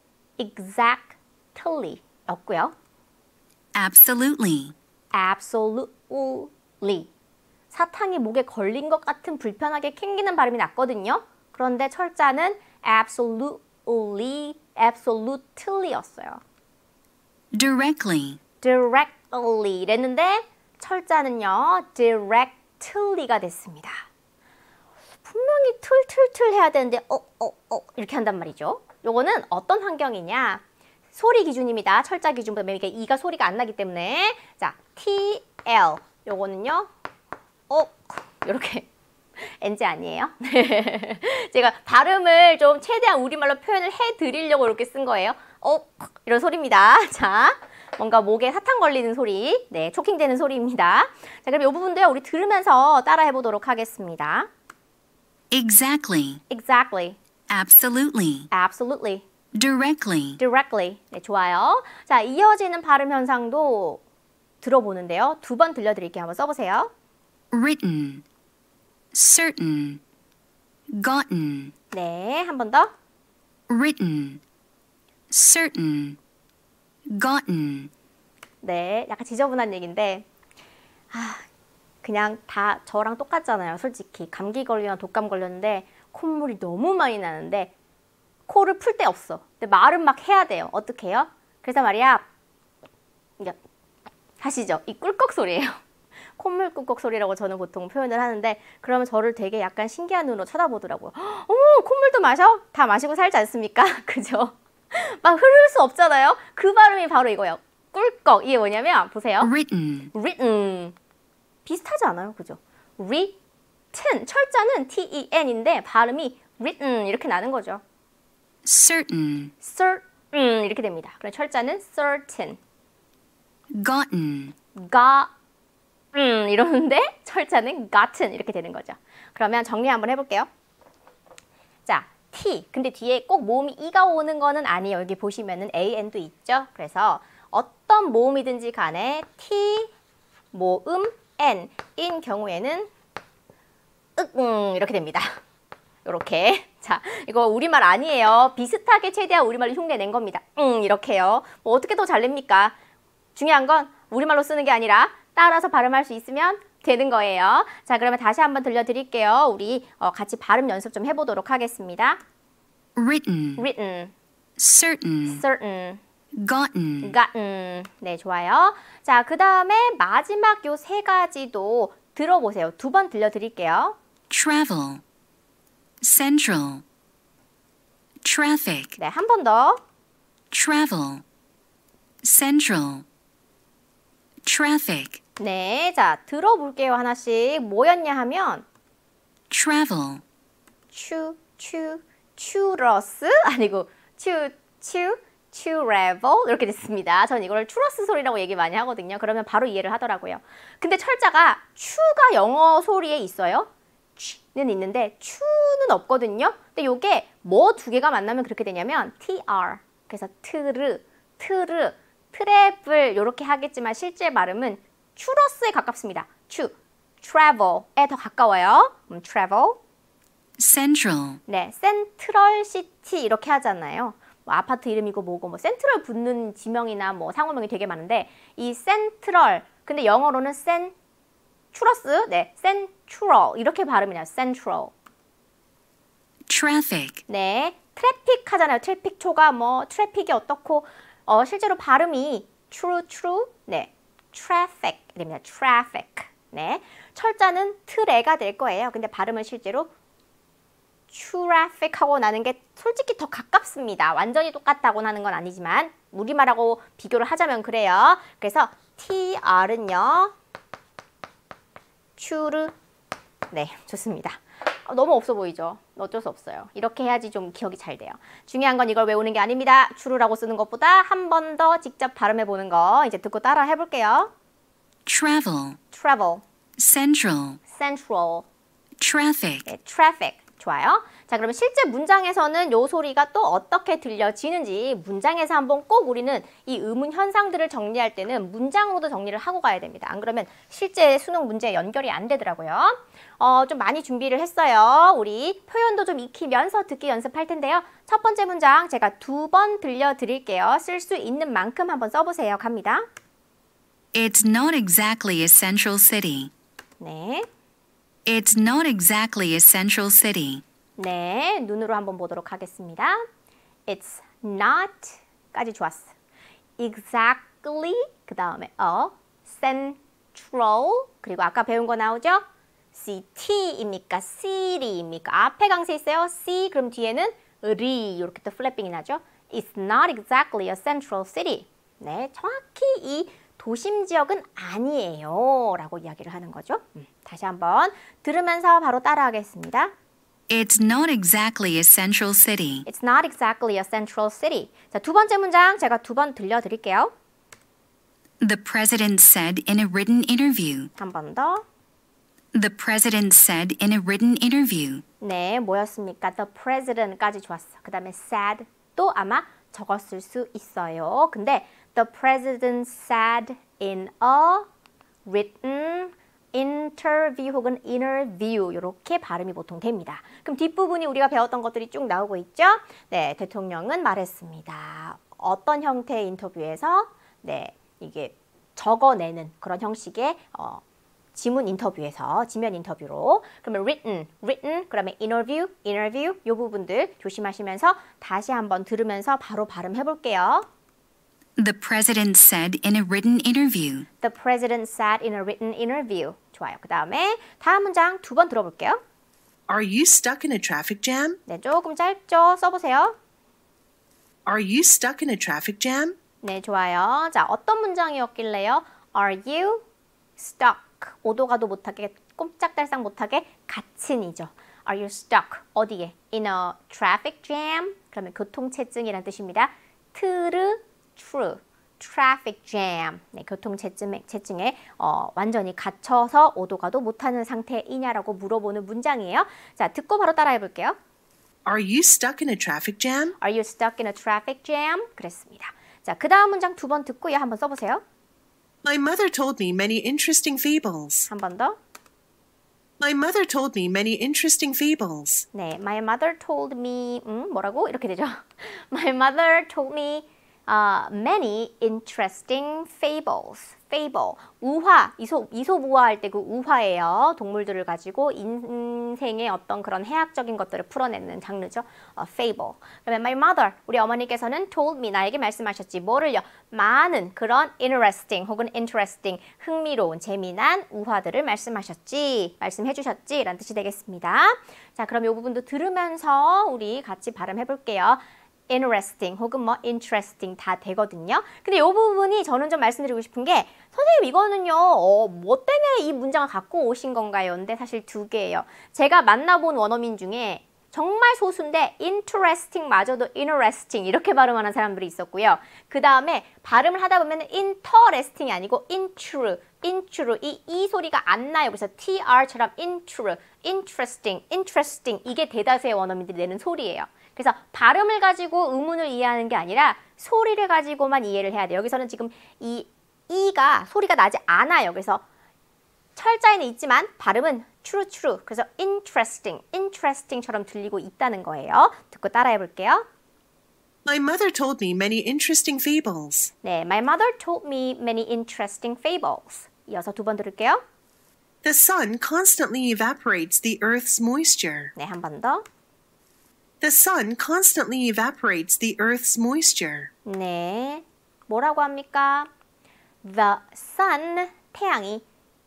[SPEAKER 1] exactly 였고요.
[SPEAKER 2] absolutely,
[SPEAKER 1] absolutely. 사탕이 목에 걸린 것 같은 불편하게 캥기는 발음이 났거든요. 그런데 철자는 absolutely, absolutely였어요.
[SPEAKER 2] directly,
[SPEAKER 1] directly 이랬는데 철자는요, directly가 됐습니다. 분명히 틀틀틀 해야 되는데 이렇게 한단 말이죠. 요거는 어떤 환경이냐? 소리 기준입니다. 철자 기준보다 이게 이가 소리가 안 나기 때문에 자, TL 요거는요. 이렇게 NG 아니에요? 제가 발음을 좀 최대한 우리말로 표현을 해드리려고 이렇게 쓴 거예요. 이런 소리입니다. 자, 뭔가 목에 사탕 걸리는 소리, 네, 초킹되는 소리입니다. 자, 그럼 이 부분도요, 우리 들으면서 따라 해보도록 하겠습니다.
[SPEAKER 2] exactly,
[SPEAKER 1] Exactly,
[SPEAKER 2] absolutely,
[SPEAKER 1] absolutely,
[SPEAKER 2] directly,
[SPEAKER 1] directly. 네, 좋아요. 자, 이어지는 발음 현상도 들어보는데요. 두 번 들려드릴게요. 한번 써보세요.
[SPEAKER 2] written, certain, gotten,
[SPEAKER 1] 네, 한 번 더.
[SPEAKER 2] written, certain, gotten.
[SPEAKER 1] 네, 약간 지저분한 얘기인데 그냥 다 저랑 똑같잖아요. 솔직히 감기 걸리거나 독감 걸렸는데 콧물이 너무 많이 나는데 코를 풀 데 없어. 근데 말은 막 해야 돼요. 어떻게 해요? 그래서 말이야, 이게 하시죠? 이 꿀꺽 소리예요. 콧물 꿀꺽 소리라고 저는 보통 표현을 하는데 그러면 저를 되게 약간 신기한 눈으로 쳐다보더라고요. 어머, 콧물도 마셔? 다 마시고 살지 않습니까? 그죠? 막 흐를 수 없잖아요. 그 발음이 바로 이거예요. 꿀꺽. 이게 뭐냐면 보세요.
[SPEAKER 2] written,
[SPEAKER 1] written. 비슷하지 않아요? 그죠? written. 철자는 T-E-N인데 발음이 written 이렇게 나는 거죠.
[SPEAKER 2] certain,
[SPEAKER 1] certain 이렇게 됩니다. 그럼 철자는 certain.
[SPEAKER 2] gotten,
[SPEAKER 1] 이러는데 철자는 gotten 이렇게 되는 거죠. 그러면 정리 한번 해볼게요. 자, T. 근데 뒤에 꼭 모음이 E가 오는 거는 아니에요. 여기 보시면은 AN도 있죠. 그래서 어떤 모음이든지 간에 T, 모음, N 인 경우에는 이렇게 됩니다. 이렇게. 자, 이거 우리말 아니에요. 비슷하게 최대한 우리말로 흉내낸 겁니다. 이렇게요. 뭐 어떻게 더 잘 냅니까? 중요한 건 우리말로 쓰는 게 아니라 따라서 발음할 수 있으면 되는 거예요. 자, 그러면 다시 한번 들려드릴게요. 우리 같이 발음 연습 좀 해보도록 하겠습니다.
[SPEAKER 2] written,
[SPEAKER 1] written,
[SPEAKER 2] certain,
[SPEAKER 1] certain,
[SPEAKER 2] gotten,
[SPEAKER 1] gotten. 네, 좋아요. 자, 그 다음에 마지막 요 세 가지도 들어보세요. 두 번 들려드릴게요.
[SPEAKER 2] travel, central, traffic,
[SPEAKER 1] 네, 한 번 더.
[SPEAKER 2] travel, central, traffic,
[SPEAKER 1] 네, 자, 들어볼게요. 하나씩. 뭐였냐 하면
[SPEAKER 2] travel,
[SPEAKER 1] 추러스 아니고 travel 이렇게 됐습니다. 전 이걸 추러스 소리라고 얘기 많이 하거든요. 그러면 바로 이해를 하더라고요. 근데 철자가 추가 영어 소리에 있어요. 는 있는데 추는 없거든요. 근데 요게 뭐 두 개가 만나면 그렇게 되냐면 tr. 그래서 트랩을 이렇게 하겠지만 실제 발음은 추러스에 가깝습니다. travel에 더 가까워요. travel.
[SPEAKER 2] central,
[SPEAKER 1] 네, 센트럴 시티 이렇게 하잖아요. 뭐 아파트 이름이고 뭐고 뭐 센트럴 붙는 지명이나 뭐 상호명이 되게 많은데 이 센트럴 근데 영어로는 추러스 네, 센트럴 이렇게 발음이 나요. 센트럴.
[SPEAKER 2] traffic,
[SPEAKER 1] 네, 트래픽 하잖아요. 트래픽 초가 뭐 트래픽이 어떻고 실제로 발음이 true 네, traffic 됩니다. traffic. 네, 철자는 트레가 될 거예요. 근데 발음은 실제로 traffic 하고 나는 게 솔직히 더 가깝습니다. 완전히 똑같다고 하는 건 아니지만 우리말하고 비교를 하자면 그래요. 그래서 tr은요. 추르. 네, 좋습니다. 너무 없어 보이죠? 어쩔 수 없어요. 이렇게 해야지 좀 기억이 잘 돼요. 중요한 건 이걸 외우는 게 아닙니다. 추르라고 쓰는 것보다 한 번 더 직접 발음해 보는 거 이제 듣고 따라 해볼게요.
[SPEAKER 2] travel,
[SPEAKER 1] travel,
[SPEAKER 2] central,
[SPEAKER 1] central,
[SPEAKER 2] traffic,
[SPEAKER 1] 네, traffic. 좋아요. 자, 그러면 실제 문장에서는 요 소리가 또 어떻게 들려지는지 문장에서 한번 꼭 우리는 이 의문 현상들을 정리할 때는 문장으로도 정리를 하고 가야 됩니다. 안 그러면 실제 수능 문제에 연결이 안 되더라고요. 좀 많이 준비를 했어요. 우리 표현도 좀 익히면서 듣기 연습할 텐데요. 첫 번째 문장 제가 두 번 들려드릴게요. 쓸 수 있는 만큼 한번 써보세요. 갑니다.
[SPEAKER 2] It's not exactly a central city.
[SPEAKER 1] 네.
[SPEAKER 2] It's not exactly a central city.
[SPEAKER 1] 네, 눈으로 한번 보도록 하겠습니다. It's not 까지 좋았어. exactly 그 다음에 a central 그리고 아까 배운 거 나오죠? city입니까? city입니까? 앞에 강세 있어요. C 그럼 뒤에는 리 이렇게 또 플래핑이 나죠. It's not exactly a central city. 네, 정확히 이 도심 지역은 아니에요 라고 이야기를 하는 거죠. 다시 한번 들으면서 바로 따라하겠습니다.
[SPEAKER 2] It's not exactly a central city.
[SPEAKER 1] It's not exactly a central city. 자, 두 번째 문장 제가 두 번 들려드릴게요.
[SPEAKER 2] The president said in a written interview.
[SPEAKER 1] 한 번 더.
[SPEAKER 2] The president said in a written interview.
[SPEAKER 1] 네, 뭐였습니까? The president까지 좋았어. 그 다음에 said 또 아마 적었을 수 있어요. 근데 the president said in a written interview 혹은 interview 이렇게 발음이 보통 됩니다. 그럼 뒷부분이 우리가 배웠던 것들이 쭉 나오고 있죠? 네, 대통령은 말했습니다. 어떤 형태의 인터뷰에서 네, 이게 적어내는 그런 형식의 지문 인터뷰에서 지면 인터뷰로 그러면 written 그러면 interview 이 부분들 조심하시면서 다시 한번 들으면서 바로 발음해 볼게요.
[SPEAKER 2] The president said in a written interview.
[SPEAKER 1] The president said in a written interview. 좋아요. 그 다음에 다음 문장 두 번 들어볼게요.
[SPEAKER 3] Are you stuck in a traffic jam?
[SPEAKER 1] 네, 조금 짧죠? 써보세요.
[SPEAKER 3] Are you stuck in a traffic jam?
[SPEAKER 1] 네, 좋아요. 자, 어떤 문장이었길래요? Are you stuck? 오도 가도 못하게, 꼼짝달싹 못하게 갇힌이죠. Are you stuck? 어디에? In a traffic jam? 그러면 교통체증이란 뜻입니다. true. traffic jam. 네, 교통체증에 완전히 갇혀서 오도 가도 못하는 상태이냐라고 물어보는 문장이에요. 자, 듣고 바로 따라해 볼게요.
[SPEAKER 3] Are you stuck in a traffic jam?
[SPEAKER 1] Are you stuck in a traffic jam? 그랬습니다. 자, 그 다음 문장 두 번 듣고요. 한번 써보세요.
[SPEAKER 3] My mother told me many interesting fables.
[SPEAKER 1] 한 번 더.
[SPEAKER 3] My mother told me many interesting fables.
[SPEAKER 1] 네, my mother told me 뭐라고? 이렇게 되죠. My mother told me many interesting fables. fable, 우화, 이솝우화 할 때 그 우화예요. 동물들을 가지고 인생의 어떤 그런 해학적인 것들을 풀어내는 장르죠. fable. 그러면 my mother, 우리 어머니께서는 told me, 나에게 말씀하셨지. 뭐를요? 많은 그런 interesting 혹은 interesting, 흥미로운, 재미난 우화들을 말씀해 주셨지 라는 뜻이 되겠습니다. 자, 그럼 이 부분도 들으면서 우리 같이 발음해 볼게요. interesting 혹은 뭐 interesting 다 되거든요. 근데 이 부분이 저는 좀 말씀드리고 싶은 게 선생님 이거는요 뭐 때문에 이 문장을 갖고 오신 건가요? 근데 사실 두 개예요. 제가 만나본 원어민 중에 정말 소수인데 interesting 마저도 interesting 이렇게 발음하는 사람들이 있었고요. 그 다음에 발음을 하다 보면 interesting이 아니고 intrue 이 소리가 안 나요. 그래서 tr처럼 intrue, interesting 이게 대다수의 원어민들이 내는 소리예요. 그래서 발음을 가지고 의문을 이해하는 게 아니라 소리를 가지고만 이해를 해야 돼요. 여기서는 지금 이가 소리가 나지 않아요. 그래서 철자에는 있지만 발음은 true. 그래서 interesting처럼 들리고 있다는 거예요. 듣고 따라해 볼게요.
[SPEAKER 3] My mother told me many interesting fables.
[SPEAKER 1] 네, my mother told me many interesting fables. 이어서 두 번 들을게요.
[SPEAKER 3] The sun constantly evaporates the earth's moisture.
[SPEAKER 1] 네, 한 번 더.
[SPEAKER 3] The sun constantly evaporates the earth's moisture.
[SPEAKER 1] 네, 뭐라고 합니까? The sun, 태양이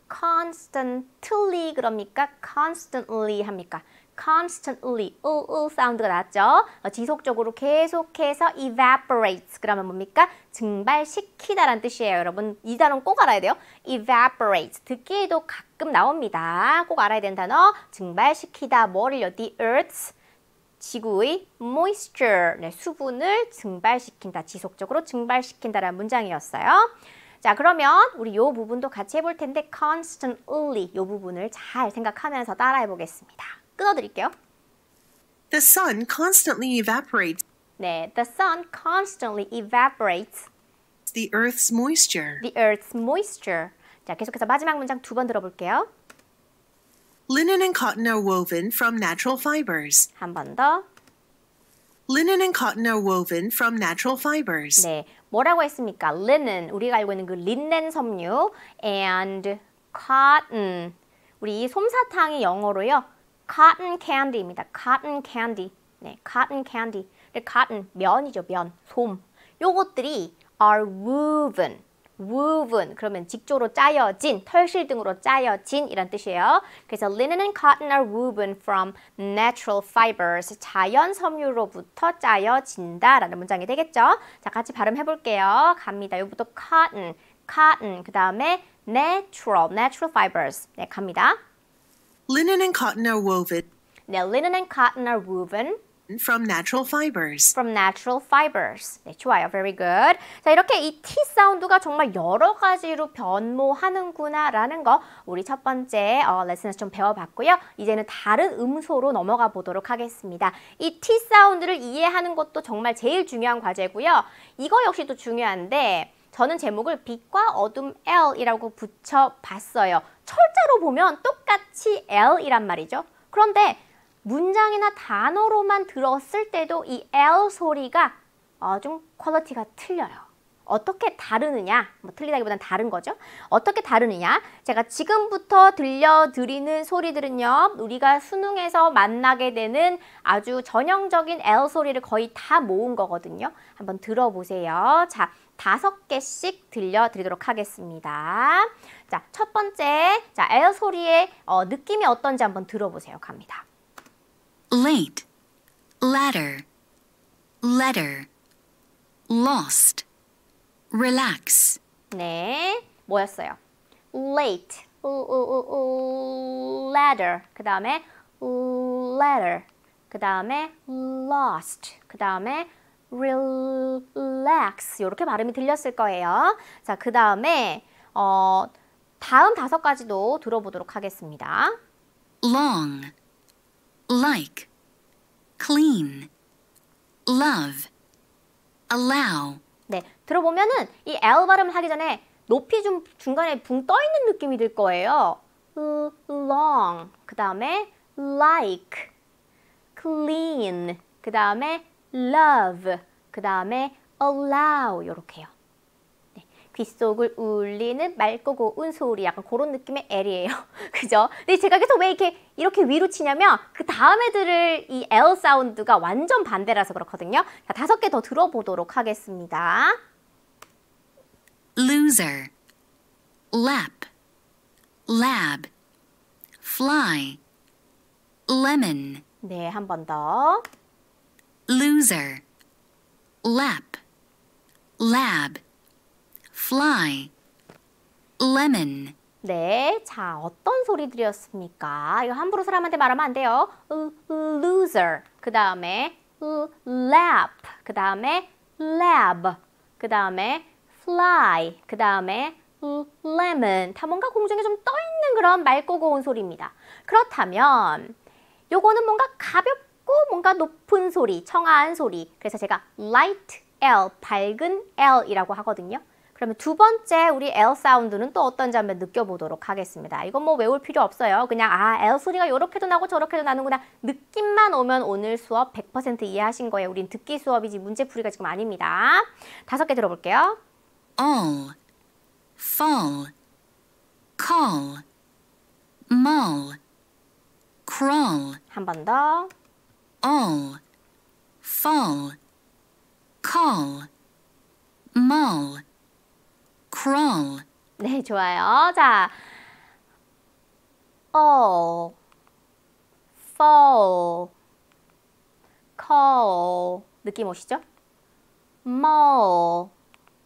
[SPEAKER 1] constantly 그럽니까? constantly 합니까? constantly, 사운드가 났죠? 지속적으로 계속해서 evaporates, 그러면 뭡니까? 증발시키다라는 뜻이에요. 여러분, 이 단어는 꼭 알아야 돼요. evaporates, 듣기에도 가끔 나옵니다. 꼭 알아야 되는 단어, 증발시키다, 뭐를요? The earth's, 지구의 moisture, 네, 수분을 증발시킨다, 지속적으로 증발시킨다라는 문장이었어요. 자, 그러면 우리 이 부분도 같이 해볼 텐데 constantly 이 부분을 잘 생각하면서 따라해 보겠습니다. 끊어드릴게요.
[SPEAKER 3] The sun constantly evaporates
[SPEAKER 1] 네, the sun constantly evaporates
[SPEAKER 3] the earth's moisture.
[SPEAKER 1] the earth's moisture. 자, 계속해서 마지막 문장 두 번 들어볼게요.
[SPEAKER 3] Linen and cotton are woven from natural fibers.
[SPEAKER 1] 한 번 더.
[SPEAKER 3] Linen and cotton are woven from natural fibers.
[SPEAKER 1] 네, 뭐라고 했습니까? linen, 우리가 알고 있는 그 린넨 섬유 and cotton. 우리 이 솜사탕이 영어로요. cotton candy입니다. cotton candy. 네, cotton candy. cotton, 면이죠, 면, 솜. 요것들이 are woven. woven 그러면 직조로 짜여진, 털실 등으로 짜여진 이란 뜻이에요. 그래서 linen and cotton are woven from natural fibers. 자연 섬유로부터 짜여진다라는 문장이 되겠죠. 자, 같이 발음해 볼게요. 갑니다. 여기부터 cotton, cotton. 그 다음에 natural fibers. 네, 갑니다.
[SPEAKER 3] Linen and cotton are woven
[SPEAKER 1] 네, linen and cotton are woven
[SPEAKER 3] from natural fibers.
[SPEAKER 1] from natural fibers. 네, 좋아요. Very good. 자, 이렇게 이 T 사운드가 정말 여러 가지로 변모하는구나라는 거 우리 첫 번째 레슨에서 좀 배워봤고요. 이제는 다른 음소로 넘어가 보도록 하겠습니다. 이 T 사운드를 이해하는 것도 정말 제일 중요한 과제고요. 이거 역시도 중요한데 저는 제목을 빛과 어둠 L이라고 붙여봤어요. 철자로 보면 똑같이 L이란 말이죠. 그런데 문장이나 단어로만 들었을 때도 이 L 소리가 좀 퀄리티가 틀려요. 어떻게 다르느냐? 뭐 틀리다기보단 다른 거죠. 어떻게 다르느냐? 제가 지금부터 들려드리는 소리들은요. 우리가 수능에서 만나게 되는 아주 전형적인 L 소리를 거의 다 모은 거거든요. 한번 들어보세요. 자, 5개씩 들려드리도록 하겠습니다. 자, 첫 번째, 자, L 소리의 느낌이 어떤지 한번 들어보세요. 갑니다.
[SPEAKER 2] late, ladder, letter, lost, relax,
[SPEAKER 1] 네, 뭐였어요? late, ladder, 그 다음에 letter, 그 다음에 lost, 그 다음에 relax 이렇게 발음이 들렸을 거예요. 자, 그 다음에 다음 5가지도 들어보도록 하겠습니다.
[SPEAKER 2] long, like, clean, love, allow,
[SPEAKER 1] 네, 들어보면은 이 L 발음을 하기 전에 높이 좀 중간에 붕 떠 있는 느낌이 들 거예요. long, 그 다음에 like, clean, 그 다음에 love, 그 다음에 allow 이렇게요. 네, 귓속을 울리는 맑고 고운 소리 약간 그런 느낌의 L이에요. 그죠? 근데 제가 계속 왜 이렇게 위로 치냐면 그 다음에 들을 이 L 사운드가 완전 반대라서 그렇거든요. 자, 5개 더 들어보도록 하겠습니다.
[SPEAKER 2] loser, lap, lab, fly, lemon,
[SPEAKER 1] 네, 한 번 더.
[SPEAKER 2] loser, lap, lab, fly, lemon,
[SPEAKER 1] 네, 자, 어떤 소리들이었습니까? 이거 함부로 사람한테 말하면 안 돼요. loser, 그 다음에 lap, 그 다음에 lab, 그 다음에 fly, 그 다음에 lemon. 다 뭔가 공중에 좀 떠 있는 그런 맑고 고운 소리입니다. 그렇다면 요거는 뭔가 가볍고 뭔가 높은 소리, 청아한 소리. 그래서 제가 light L, 밝은 L이라고 하거든요. 그러면 두 번째 우리 L 사운드는 또 어떤지 한번 느껴보도록 하겠습니다. 이건 뭐 외울 필요 없어요. 그냥 L 소리가 이렇게도 나고 저렇게도 나는구나. 느낌만 오면 오늘 수업 100% 이해하신 거예요. 우린 듣기 수업이지 문제풀이가 지금 아닙니다. 5개 들어볼게요.
[SPEAKER 2] all, fall, call, mull, crawl,
[SPEAKER 1] 한 번 더.
[SPEAKER 2] all, fall, call, mull, crawl,
[SPEAKER 1] 네, 좋아요. 자, all, fall, call. 느낌 오시죠? mull,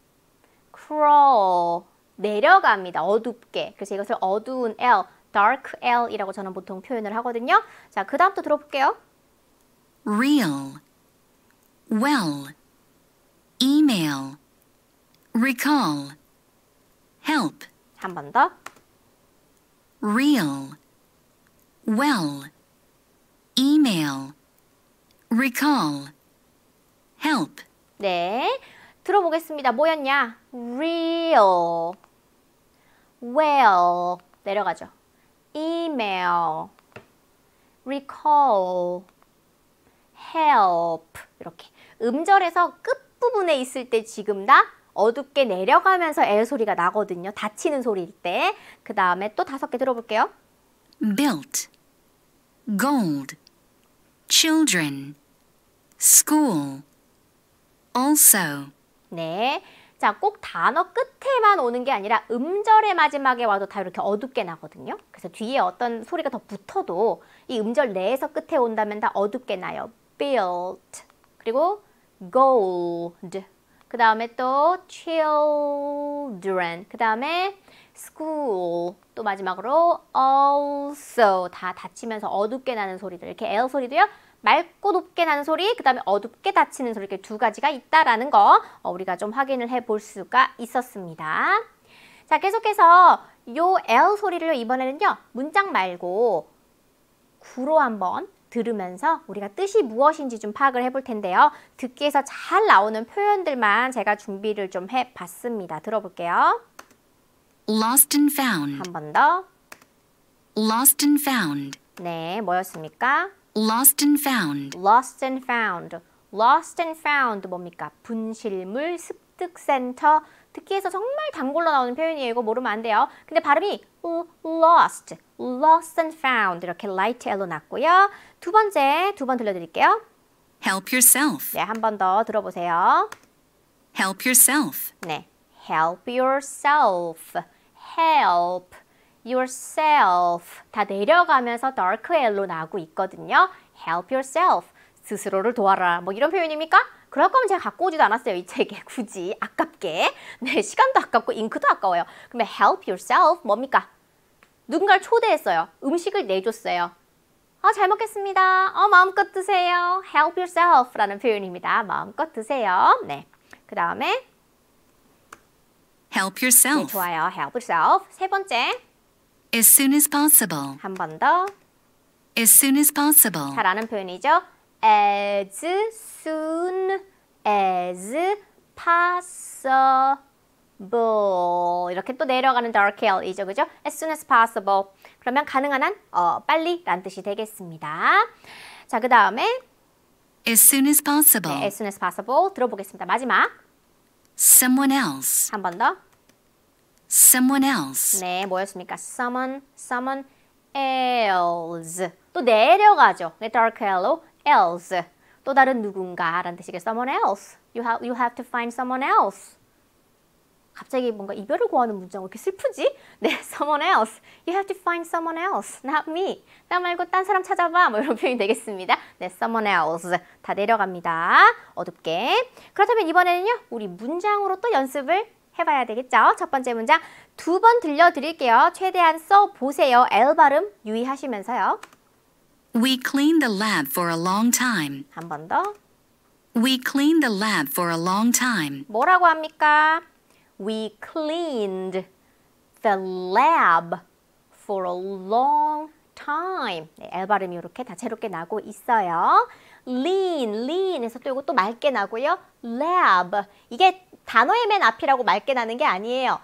[SPEAKER 1] crawl. 내려갑니다. 어둡게. 그래서 이것을 어두운 L, dark L이라고 저는 보통 표현을 하거든요. 자, 그 다음부터 들어볼게요.
[SPEAKER 2] real, well, email, recall, help,
[SPEAKER 1] 한 번 더.
[SPEAKER 2] real, well, email, recall, help,
[SPEAKER 1] 네, 들어보겠습니다. 뭐였냐? real, well, 내려가죠. email, recall, help. 이렇게 음절에서 끝부분에 있을 때 지금 다 어둡게 내려가면서 L 소리가 나거든요. 닫히는 소리일 때. 그 다음에 또 5개 들어볼게요.
[SPEAKER 2] built, gold, children, school, also,
[SPEAKER 1] 네, 자, 꼭 단어 끝에만 오는 게 아니라 음절의 마지막에 와도 다 이렇게 어둡게 나거든요. 그래서 뒤에 어떤 소리가 더 붙어도 이 음절 내에서 끝에 온다면 다 어둡게 나요. built, 그리고 gold, 그 다음에 또 children, 그 다음에 school, 또 마지막으로 also, 다 닫히면서 어둡게 나는 소리들. 이렇게 L 소리도요. 맑고 높게 나는 소리, 그 다음에 어둡게 닫히는 소리, 이렇게 두 가지가 있다라는 거 우리가 좀 확인을 해볼 수가 있었습니다. 자, 계속해서 요 L 소리를 이번에는요. 문장 말고 구로 한번 들으면서 우리가 뜻이 무엇인지 좀 파악을 해볼 텐데요. 듣기에서 잘 나오는 표현들만 제가 준비를 좀 해봤습니다. 들어볼게요.
[SPEAKER 2] Lost and found.
[SPEAKER 1] 한 번 더.
[SPEAKER 2] Lost and found.
[SPEAKER 1] 네, 뭐였습니까?
[SPEAKER 2] Lost and found.
[SPEAKER 1] Lost and found. Lost and found 뭡니까? 분실물 습득센터. 듣기에서 정말 단골로 나오는 표현이에요. 이거 모르면 안 돼요. 근데 발음이 lost, lost and found 이렇게 light L로 났고요. 두 번째, 두 번 들려드릴게요.
[SPEAKER 2] Help yourself.
[SPEAKER 1] 네, 한 번 더 들어보세요.
[SPEAKER 2] Help yourself.
[SPEAKER 1] 네, help yourself, help yourself 다 내려가면서 dark L로 나오고 있거든요. help yourself, 스스로를 도와라. 뭐 이런 표현입니까? 그럴 거면 제가 갖고 오지도 않았어요. 이 책에 굳이 아깝게. 네, 시간도 아깝고 잉크도 아까워요. 그러면 help yourself 뭡니까? 누군가를 초대했어요. 음식을 내줬어요. 잘 먹겠습니다. 마음껏 드세요. help yourself 라는 표현입니다. 마음껏 드세요. 네, 그 다음에
[SPEAKER 2] Help
[SPEAKER 1] 네,
[SPEAKER 2] yourself.
[SPEAKER 1] 좋아요. help yourself. 세 번째,
[SPEAKER 2] As soon as possible.
[SPEAKER 1] 한 번 더.
[SPEAKER 2] As soon as possible.
[SPEAKER 1] 잘 아는 표현이죠. as soon as possible. 이렇게 또 내려가는 dark L이죠. 그죠? as soon as possible. 그러면 가능한 한 빨리 라는 뜻이 되겠습니다. 자, 그 다음에
[SPEAKER 2] As soon as possible.
[SPEAKER 1] 네, as soon as possible 들어보겠습니다. 마지막
[SPEAKER 2] Someone else.
[SPEAKER 1] 한 번 더.
[SPEAKER 2] Someone else.
[SPEAKER 1] 네, 뭐였습니까? someone else. 또 내려가죠. 네, dark L로 else. 또 다른 누군가라는 뜻이겠죠. someone else. You have to find someone else. 갑자기 뭔가 이별을 고하는 문장 왜 이렇게 슬프지? 네, someone else. You have to find someone else, not me. 나 말고 딴 사람 찾아봐. 뭐 이런 표현이 되겠습니다. 네, someone else. 다 내려갑니다. 어둡게. 그렇다면 이번에는요, 우리 문장으로 또 연습을 해봐야 되겠죠? 첫 번째 문장 두 번 들려드릴게요. 최대한 써보세요. L 발음 유의하시면서요.
[SPEAKER 2] We cleaned the lab for a long time.
[SPEAKER 1] 한 번 더.
[SPEAKER 2] We cleaned the lab for a long time.
[SPEAKER 1] 뭐라고 합니까? We cleaned the lab for a long time. 네, L 발음이 이렇게 다채롭게 나고 있어요. lean에서 또 이것도 맑게 나고요. lab, 이게 단어의 맨 앞이라고 맑게 나는 게 아니에요.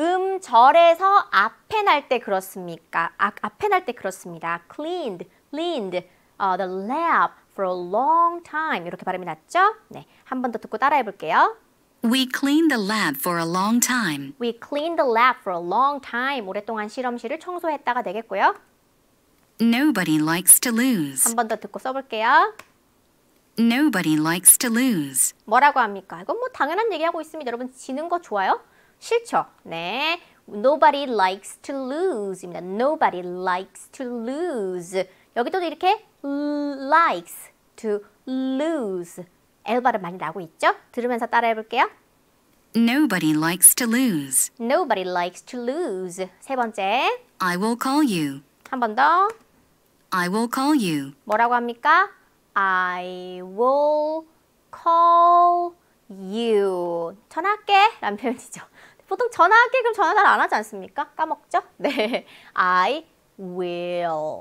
[SPEAKER 1] 절에서 앞에 날 때 그렇습니까? 앞에 날 때 그렇습니다. cleaned, the lab for a long time 이렇게 발음이 났죠? 네, 한 번 더 듣고 따라해 볼게요.
[SPEAKER 2] We cleaned the lab for a long time.
[SPEAKER 1] We cleaned the lab for a long time. 오랫동안 실험실을 청소했다가 되겠고요.
[SPEAKER 2] Nobody likes to lose.
[SPEAKER 1] 한 번 더 듣고 써볼게요.
[SPEAKER 2] Nobody likes to lose.
[SPEAKER 1] 뭐라고 합니까? 이건 뭐 당연한 얘기하고 있습니다. 여러분 지는 거 좋아요? 싫죠? 네. Nobody likes to lose입니다. Nobody likes to lose. 여기도 이렇게 likes to lose. L 발음 많이 나고 있죠? 들으면서 따라해 볼게요.
[SPEAKER 2] Nobody likes to lose.
[SPEAKER 1] Nobody likes to lose. 세 번째.
[SPEAKER 2] I will call you.
[SPEAKER 1] 한 번 더.
[SPEAKER 2] I will call you.
[SPEAKER 1] 뭐라고 합니까? I will call you. 전화할게 라는 표현이죠. 보통 전화할게 그럼 전화 잘 안 하지 않습니까? 까먹죠? 네. I will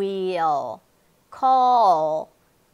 [SPEAKER 1] call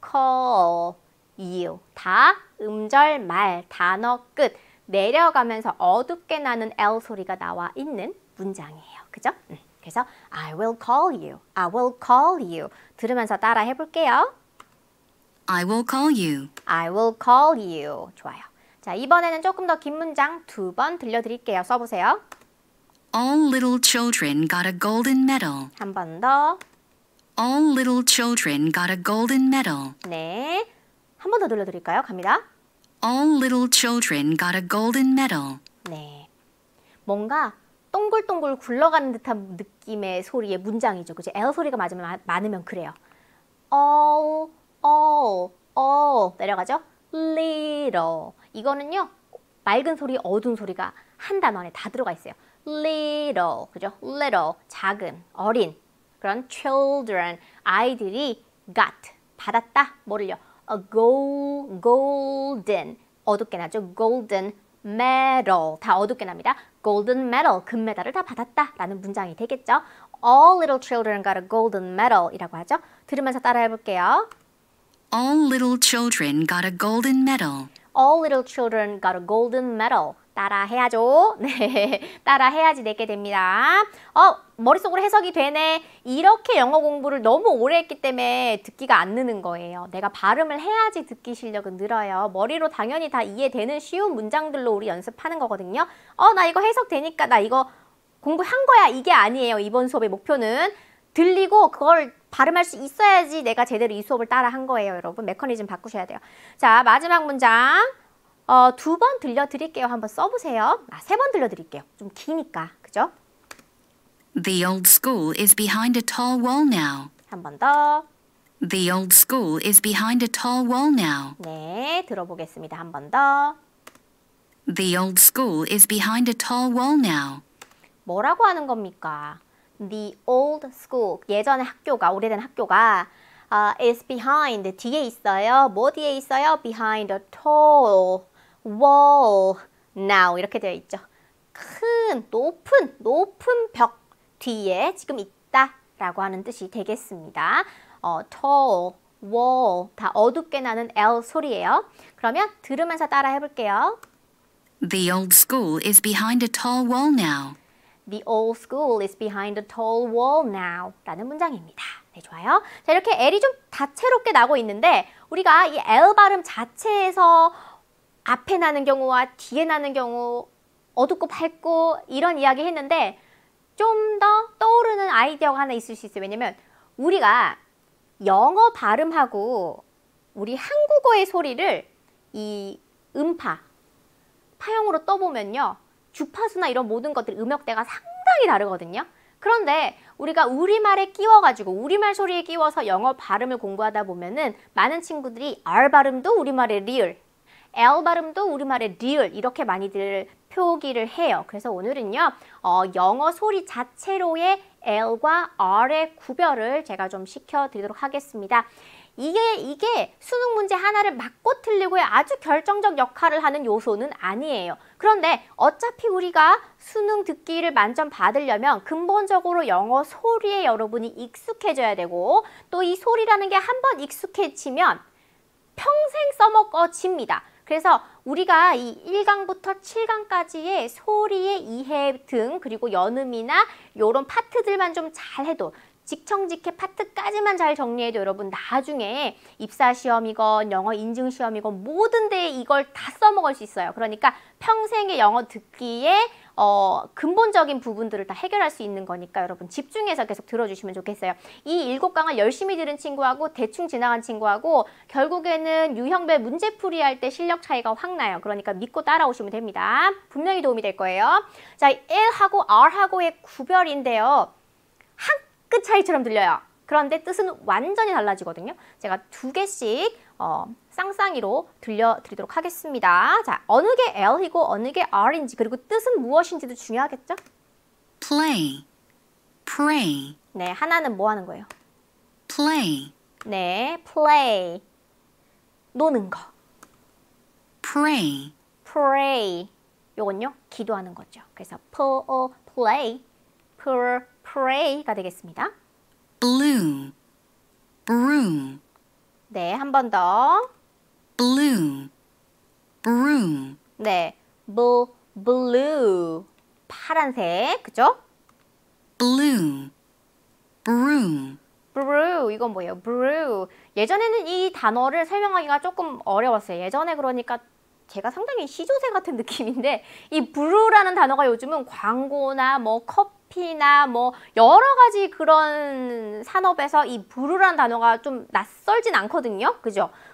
[SPEAKER 1] you. 다 음절 말, 단어 끝 내려가면서 어둡게 나는 L 소리가 나와 있는 문장이에요. 그죠? 그래서 I will call you. I will call you. 들으면서 따라 해볼게요.
[SPEAKER 2] I will call you.
[SPEAKER 1] I will call you. 좋아요. 자, 이번에는 조금 더 긴 문장 두 번 들려드릴게요. 써보세요.
[SPEAKER 2] All little children got a golden medal.
[SPEAKER 1] 한 번 더.
[SPEAKER 2] All little children got a golden medal.
[SPEAKER 1] 네. 한 번 더 들려드릴까요? 갑니다.
[SPEAKER 2] All little children got a golden medal.
[SPEAKER 1] 네. 뭔가 동글동글 굴러가는 듯한 느낌의 소리의 문장이죠. 그죠? L 소리가 많으면 그래요. all 내려가죠. little. 이거는요. 맑은 소리, 어두운 소리가 한 단어 안에 다 들어가 있어요. little. 그죠? little. 작은, 어린. 그런 children. 아이들이 got. 받았다. 뭐를요? a golden. 어둡게 나죠. golden medal. 다 어둡게 납니다. golden medal. 금메달을 다 받았다. 라는 문장이 되겠죠. All little children got a golden medal 이라고 하죠. 들으면서 따라해 볼게요.
[SPEAKER 2] All little children got a golden medal.
[SPEAKER 1] All little children got a golden medal. 따라해야죠. 네, 따라해야지 내게 됩니다. 머릿속으로 해석이 되네. 이렇게 영어 공부를 너무 오래 했기 때문에 듣기가 안 느는 거예요. 내가 발음을 해야지 듣기 실력은 늘어요. 머리로 당연히 다 이해되는 쉬운 문장들로 우리 연습하는 거거든요. 나 이거 해석되니까 나 이거 공부한 거야. 이게 아니에요. 이번 수업의 목표는 들리고 그걸 발음할 수 있어야지 내가 제대로 이 수업을 따라 한 거예요. 여러분 메커니즘 바꾸셔야 돼요. 자, 마지막 문장 2번 들려드릴게요. 한번 써보세요. 3번 들려드릴게요. 좀 기니까. 그죠?
[SPEAKER 2] The old school is behind a tall wall now.
[SPEAKER 1] 한 번 더.
[SPEAKER 2] The old school is behind a tall wall now.
[SPEAKER 1] 네, 들어보겠습니다. 한 번 더.
[SPEAKER 2] The old school is behind a tall wall now.
[SPEAKER 1] 뭐라고 하는 겁니까? The old school, 예전의 학교가, 오래된 학교가 is behind, 뒤에 있어요. 뭐 뒤에 있어요? Behind a tall wall now 이렇게 되어 있죠. 큰, 높은 벽 뒤에 지금 있다라고 하는 뜻이 되겠습니다. tall, wall, 다 어둡게 나는 L 소리예요. 그러면 들으면서 따라 해볼게요.
[SPEAKER 2] The old school is behind a tall wall now.
[SPEAKER 1] The old school is behind a tall wall now 라는 문장입니다. 네, 좋아요. 자, 이렇게 L이 좀 다채롭게 나고 있는데 우리가 이 L 발음 자체에서 앞에 나는 경우와 뒤에 나는 경우 어둡고 밝고 이런 이야기 했는데 좀 더 떠오르는 아이디어가 하나 있을 수 있어요. 왜냐면 우리가 영어 발음하고 우리 한국어의 소리를 이 음파, 파형으로 떠보면요. 주파수나 이런 모든 것들 음역대가 상당히 다르거든요. 그런데 우리가 우리말에 끼워가지고 우리말 소리에 끼워서 영어 발음을 공부하다 보면은 많은 친구들이 R 발음도 우리말의 리을, L 발음도 우리말의 리을 이렇게 많이들 표기를 해요. 그래서 오늘은요. 영어 소리 자체로의 L과 R의 구별을 제가 좀 시켜드리도록 하겠습니다. 이게 수능 문제 하나를 맞고 틀리고의 아주 결정적 역할을 하는 요소는 아니에요. 그런데 어차피 우리가 수능 듣기를 만점 받으려면 근본적으로 영어 소리에 여러분이 익숙해져야 되고 또 이 소리라는 게 한 번 익숙해지면 평생 써먹어집니다. 그래서 우리가 이 1강부터 7강까지의 소리의 이해 등 그리고 연음이나 이런 파트들만 좀 잘해도 직청직해 파트까지만 잘 정리해도 여러분 나중에 입사시험이건 영어 인증시험이건 모든 데에 이걸 다 써먹을 수 있어요. 그러니까 평생의 영어 듣기에 근본적인 부분들을 다 해결할 수 있는 거니까 여러분 집중해서 계속 들어주시면 좋겠어요. 이 7강을 열심히 들은 친구하고 대충 지나간 친구하고 결국에는 유형별 문제풀이 할 때 실력 차이가 확 나요. 그러니까 믿고 따라오시면 됩니다. 분명히 도움이 될 거예요. 자, L하고 R하고의 구별인데요. 끝 차이처럼 들려요. 그런데 뜻은 완전히 달라지거든요. 제가 2개씩 쌍쌍이로 들려드리도록 하겠습니다. 자, 어느 게 L이고 어느 게 R인지 그리고 뜻은 무엇인지도 중요하겠죠?
[SPEAKER 2] Play, pray.
[SPEAKER 1] 네, 하나는 뭐 하는 거예요?
[SPEAKER 2] Play,
[SPEAKER 1] 네, play, 노는 거.
[SPEAKER 2] pray.
[SPEAKER 1] pray, 요건요, 기도하는 거죠. 그래서 play, pray가 되겠습니다.
[SPEAKER 2] Blue, broom.
[SPEAKER 1] 네, 한 번 더.
[SPEAKER 2] Blue, broom.
[SPEAKER 1] 네, blue, 파란색, 그죠?
[SPEAKER 2] Blue, broom.
[SPEAKER 1] brew, 이건 뭐예요? brew. 예전에는 이 단어를 설명하기가 조금 어려웠어요. 예전에 그러니까 제가 상당히 시조새 같은 느낌인데 이 brew라는 단어가 요즘은 광고나 뭐 커피나 뭐 여러 가지 그런 산업에서 이 brew라는 단어가 좀 낯설진 않거든요. 그죠?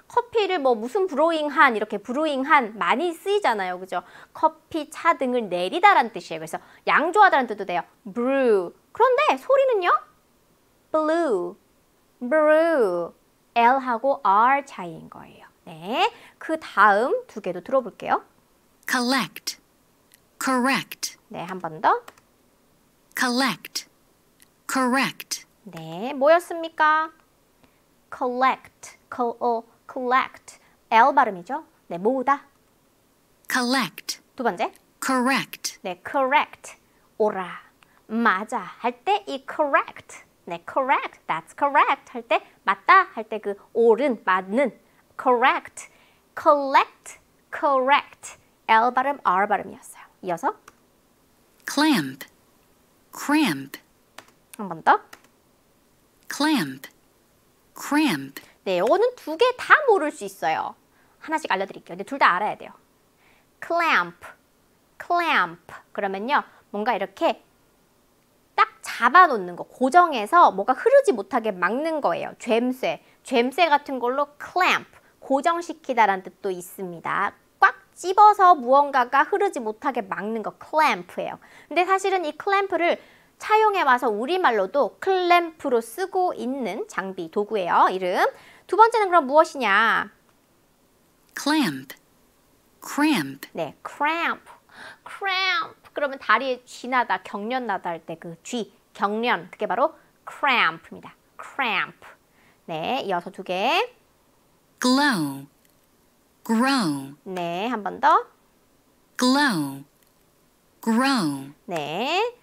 [SPEAKER 1] 커피를 뭐 무슨 브로잉한 이렇게 브루잉한 많이 쓰이잖아요. 그죠? 커피, 차 등을 내리다라는 뜻이에요. 그래서 양조하다라는 뜻도 돼요. brew. 그런데 소리는요? blue, brew. L하고 R 차이인 거예요. 네, 그 다음 두 개도 들어볼게요.
[SPEAKER 2] collect, correct,
[SPEAKER 1] 네, 한 번 더.
[SPEAKER 2] collect, correct,
[SPEAKER 1] 네, 뭐였습니까? collect, collect. L 발음이죠? 네, 모으다.
[SPEAKER 2] collect,
[SPEAKER 1] 두 번째.
[SPEAKER 2] correct,
[SPEAKER 1] 네, correct. 옳아, 맞아 할 때 이 correct. 네, correct, that's correct 할 때 맞다 할 때 그 옳은, 맞는 correct, collect, correct. L 발음, R 발음이었어요. 이어서
[SPEAKER 2] clamp, cramp,
[SPEAKER 1] 한 번 더.
[SPEAKER 2] clamp, cramp,
[SPEAKER 1] 네, 이거는 두 개 다 모를 수 있어요. 하나씩 알려드릴게요. 근데 둘 다 알아야 돼요. clamp, clamp. 그러면요, 뭔가 이렇게 딱 잡아놓는 거, 고정해서 뭐가 흐르지 못하게 막는 거예요. 죬쇠 같은 걸로 clamp, 고정시키다라는 뜻도 있습니다. 꽉 집어서 무언가가 흐르지 못하게 막는 거 clamp예요. 근데 사실은 이 clamp를 차용해 와서 우리말로도 클램프로 쓰고 있는 장비, 도구예요. 이름. 두 번째는 그럼 무엇이냐?
[SPEAKER 2] clamp, cramp,
[SPEAKER 1] 네, cramp. 그러면 다리에 쥐나다, 경련나다 할 때 그 쥐, 경련. 그게 바로 cramp입니다. cramp. 네, 이어서 두 개.
[SPEAKER 2] glow, grow,
[SPEAKER 1] 네, 한 번 더.
[SPEAKER 2] glow, grow,
[SPEAKER 1] 네.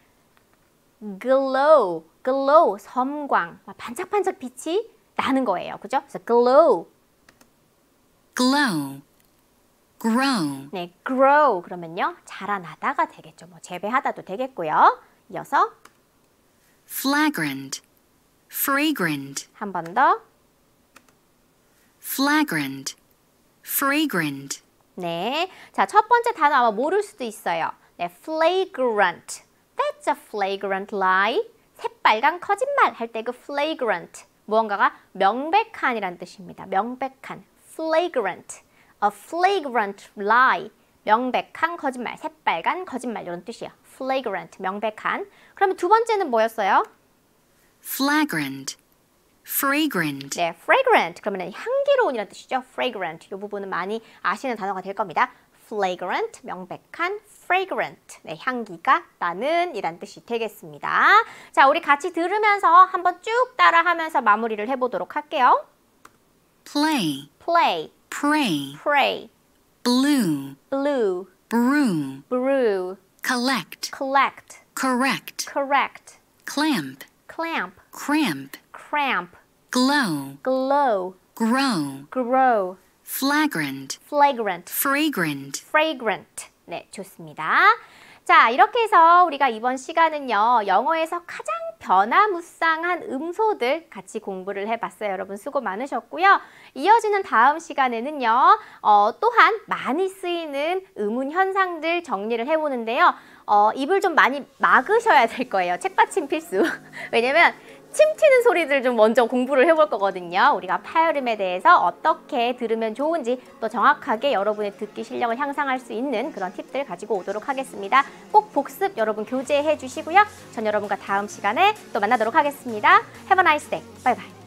[SPEAKER 1] glow, 섬광. 반짝반짝 빛이 나는 거예요. 그죠? 그래서 glow.
[SPEAKER 2] glow, grow,
[SPEAKER 1] 네, grow 그러면요. 자라나다가 되겠죠. 뭐 재배하다도 되겠고요. 이어서
[SPEAKER 2] flagrant, fragrant,
[SPEAKER 1] 한 번 더.
[SPEAKER 2] flagrant, fragrant,
[SPEAKER 1] 네. 자, 첫 번째 단어 아마 모를 수도 있어요. 네, flagrant. That's a flagrant lie. 새빨간 거짓말 할 때 그 flagrant. 무언가가 명백한이란 뜻입니다. 명백한. flagrant. A flagrant lie. 명백한 거짓말, 새빨간 거짓말 이런 뜻이에요. flagrant, 명백한. 그러면 두 번째는 뭐였어요?
[SPEAKER 2] flagrant, fragrant,
[SPEAKER 1] 네, fragrant. 그러면 향기로운이라는 뜻이죠. fragrant. 이 부분은 많이 아시는 단어가 될 겁니다. flagrant, 명백한, fragrant. 네, 향기가 나는 이란 뜻이 되겠습니다. 자, 우리 같이 들으면서 한번 쭉 따라하면서 마무리를 해보도록 할게요.
[SPEAKER 2] play,
[SPEAKER 1] play,
[SPEAKER 2] pray,
[SPEAKER 1] pray,
[SPEAKER 2] blue,
[SPEAKER 1] blue,
[SPEAKER 2] brew,
[SPEAKER 1] brew,
[SPEAKER 2] collect,
[SPEAKER 1] collect,
[SPEAKER 2] correct,
[SPEAKER 1] correct,
[SPEAKER 2] clamp,
[SPEAKER 1] clamp,
[SPEAKER 2] cramp,
[SPEAKER 1] cramp,
[SPEAKER 2] glow,
[SPEAKER 1] glow,
[SPEAKER 2] grow,
[SPEAKER 1] grow,
[SPEAKER 2] flagrant,
[SPEAKER 1] flagrant,
[SPEAKER 2] fragrant,
[SPEAKER 1] fragrant. 네, 좋습니다. 자, 이렇게 해서 우리가 이번 시간은요, 영어에서 가장 변화무쌍한 음소들 같이 공부를 해봤어요. 여러분 수고 많으셨고요. 이어지는 다음 시간에는요, 또한 많이 쓰이는 의문 현상들 정리를 해보는데요. 입을 좀 많이 막으셔야 될 거예요. 책받침 필수. 왜냐면 침 튀는 소리들 좀 먼저 공부를 해볼 거거든요. 우리가 파열음에 대해서 어떻게 들으면 좋은지 또 정확하게 여러분의 듣기 실력을 향상할 수 있는 그런 팁들 가지고 오도록 하겠습니다. 꼭 복습 여러분 교재해 주시고요. 전 여러분과 다음 시간에 또 만나도록 하겠습니다. Have a nice day. Bye bye.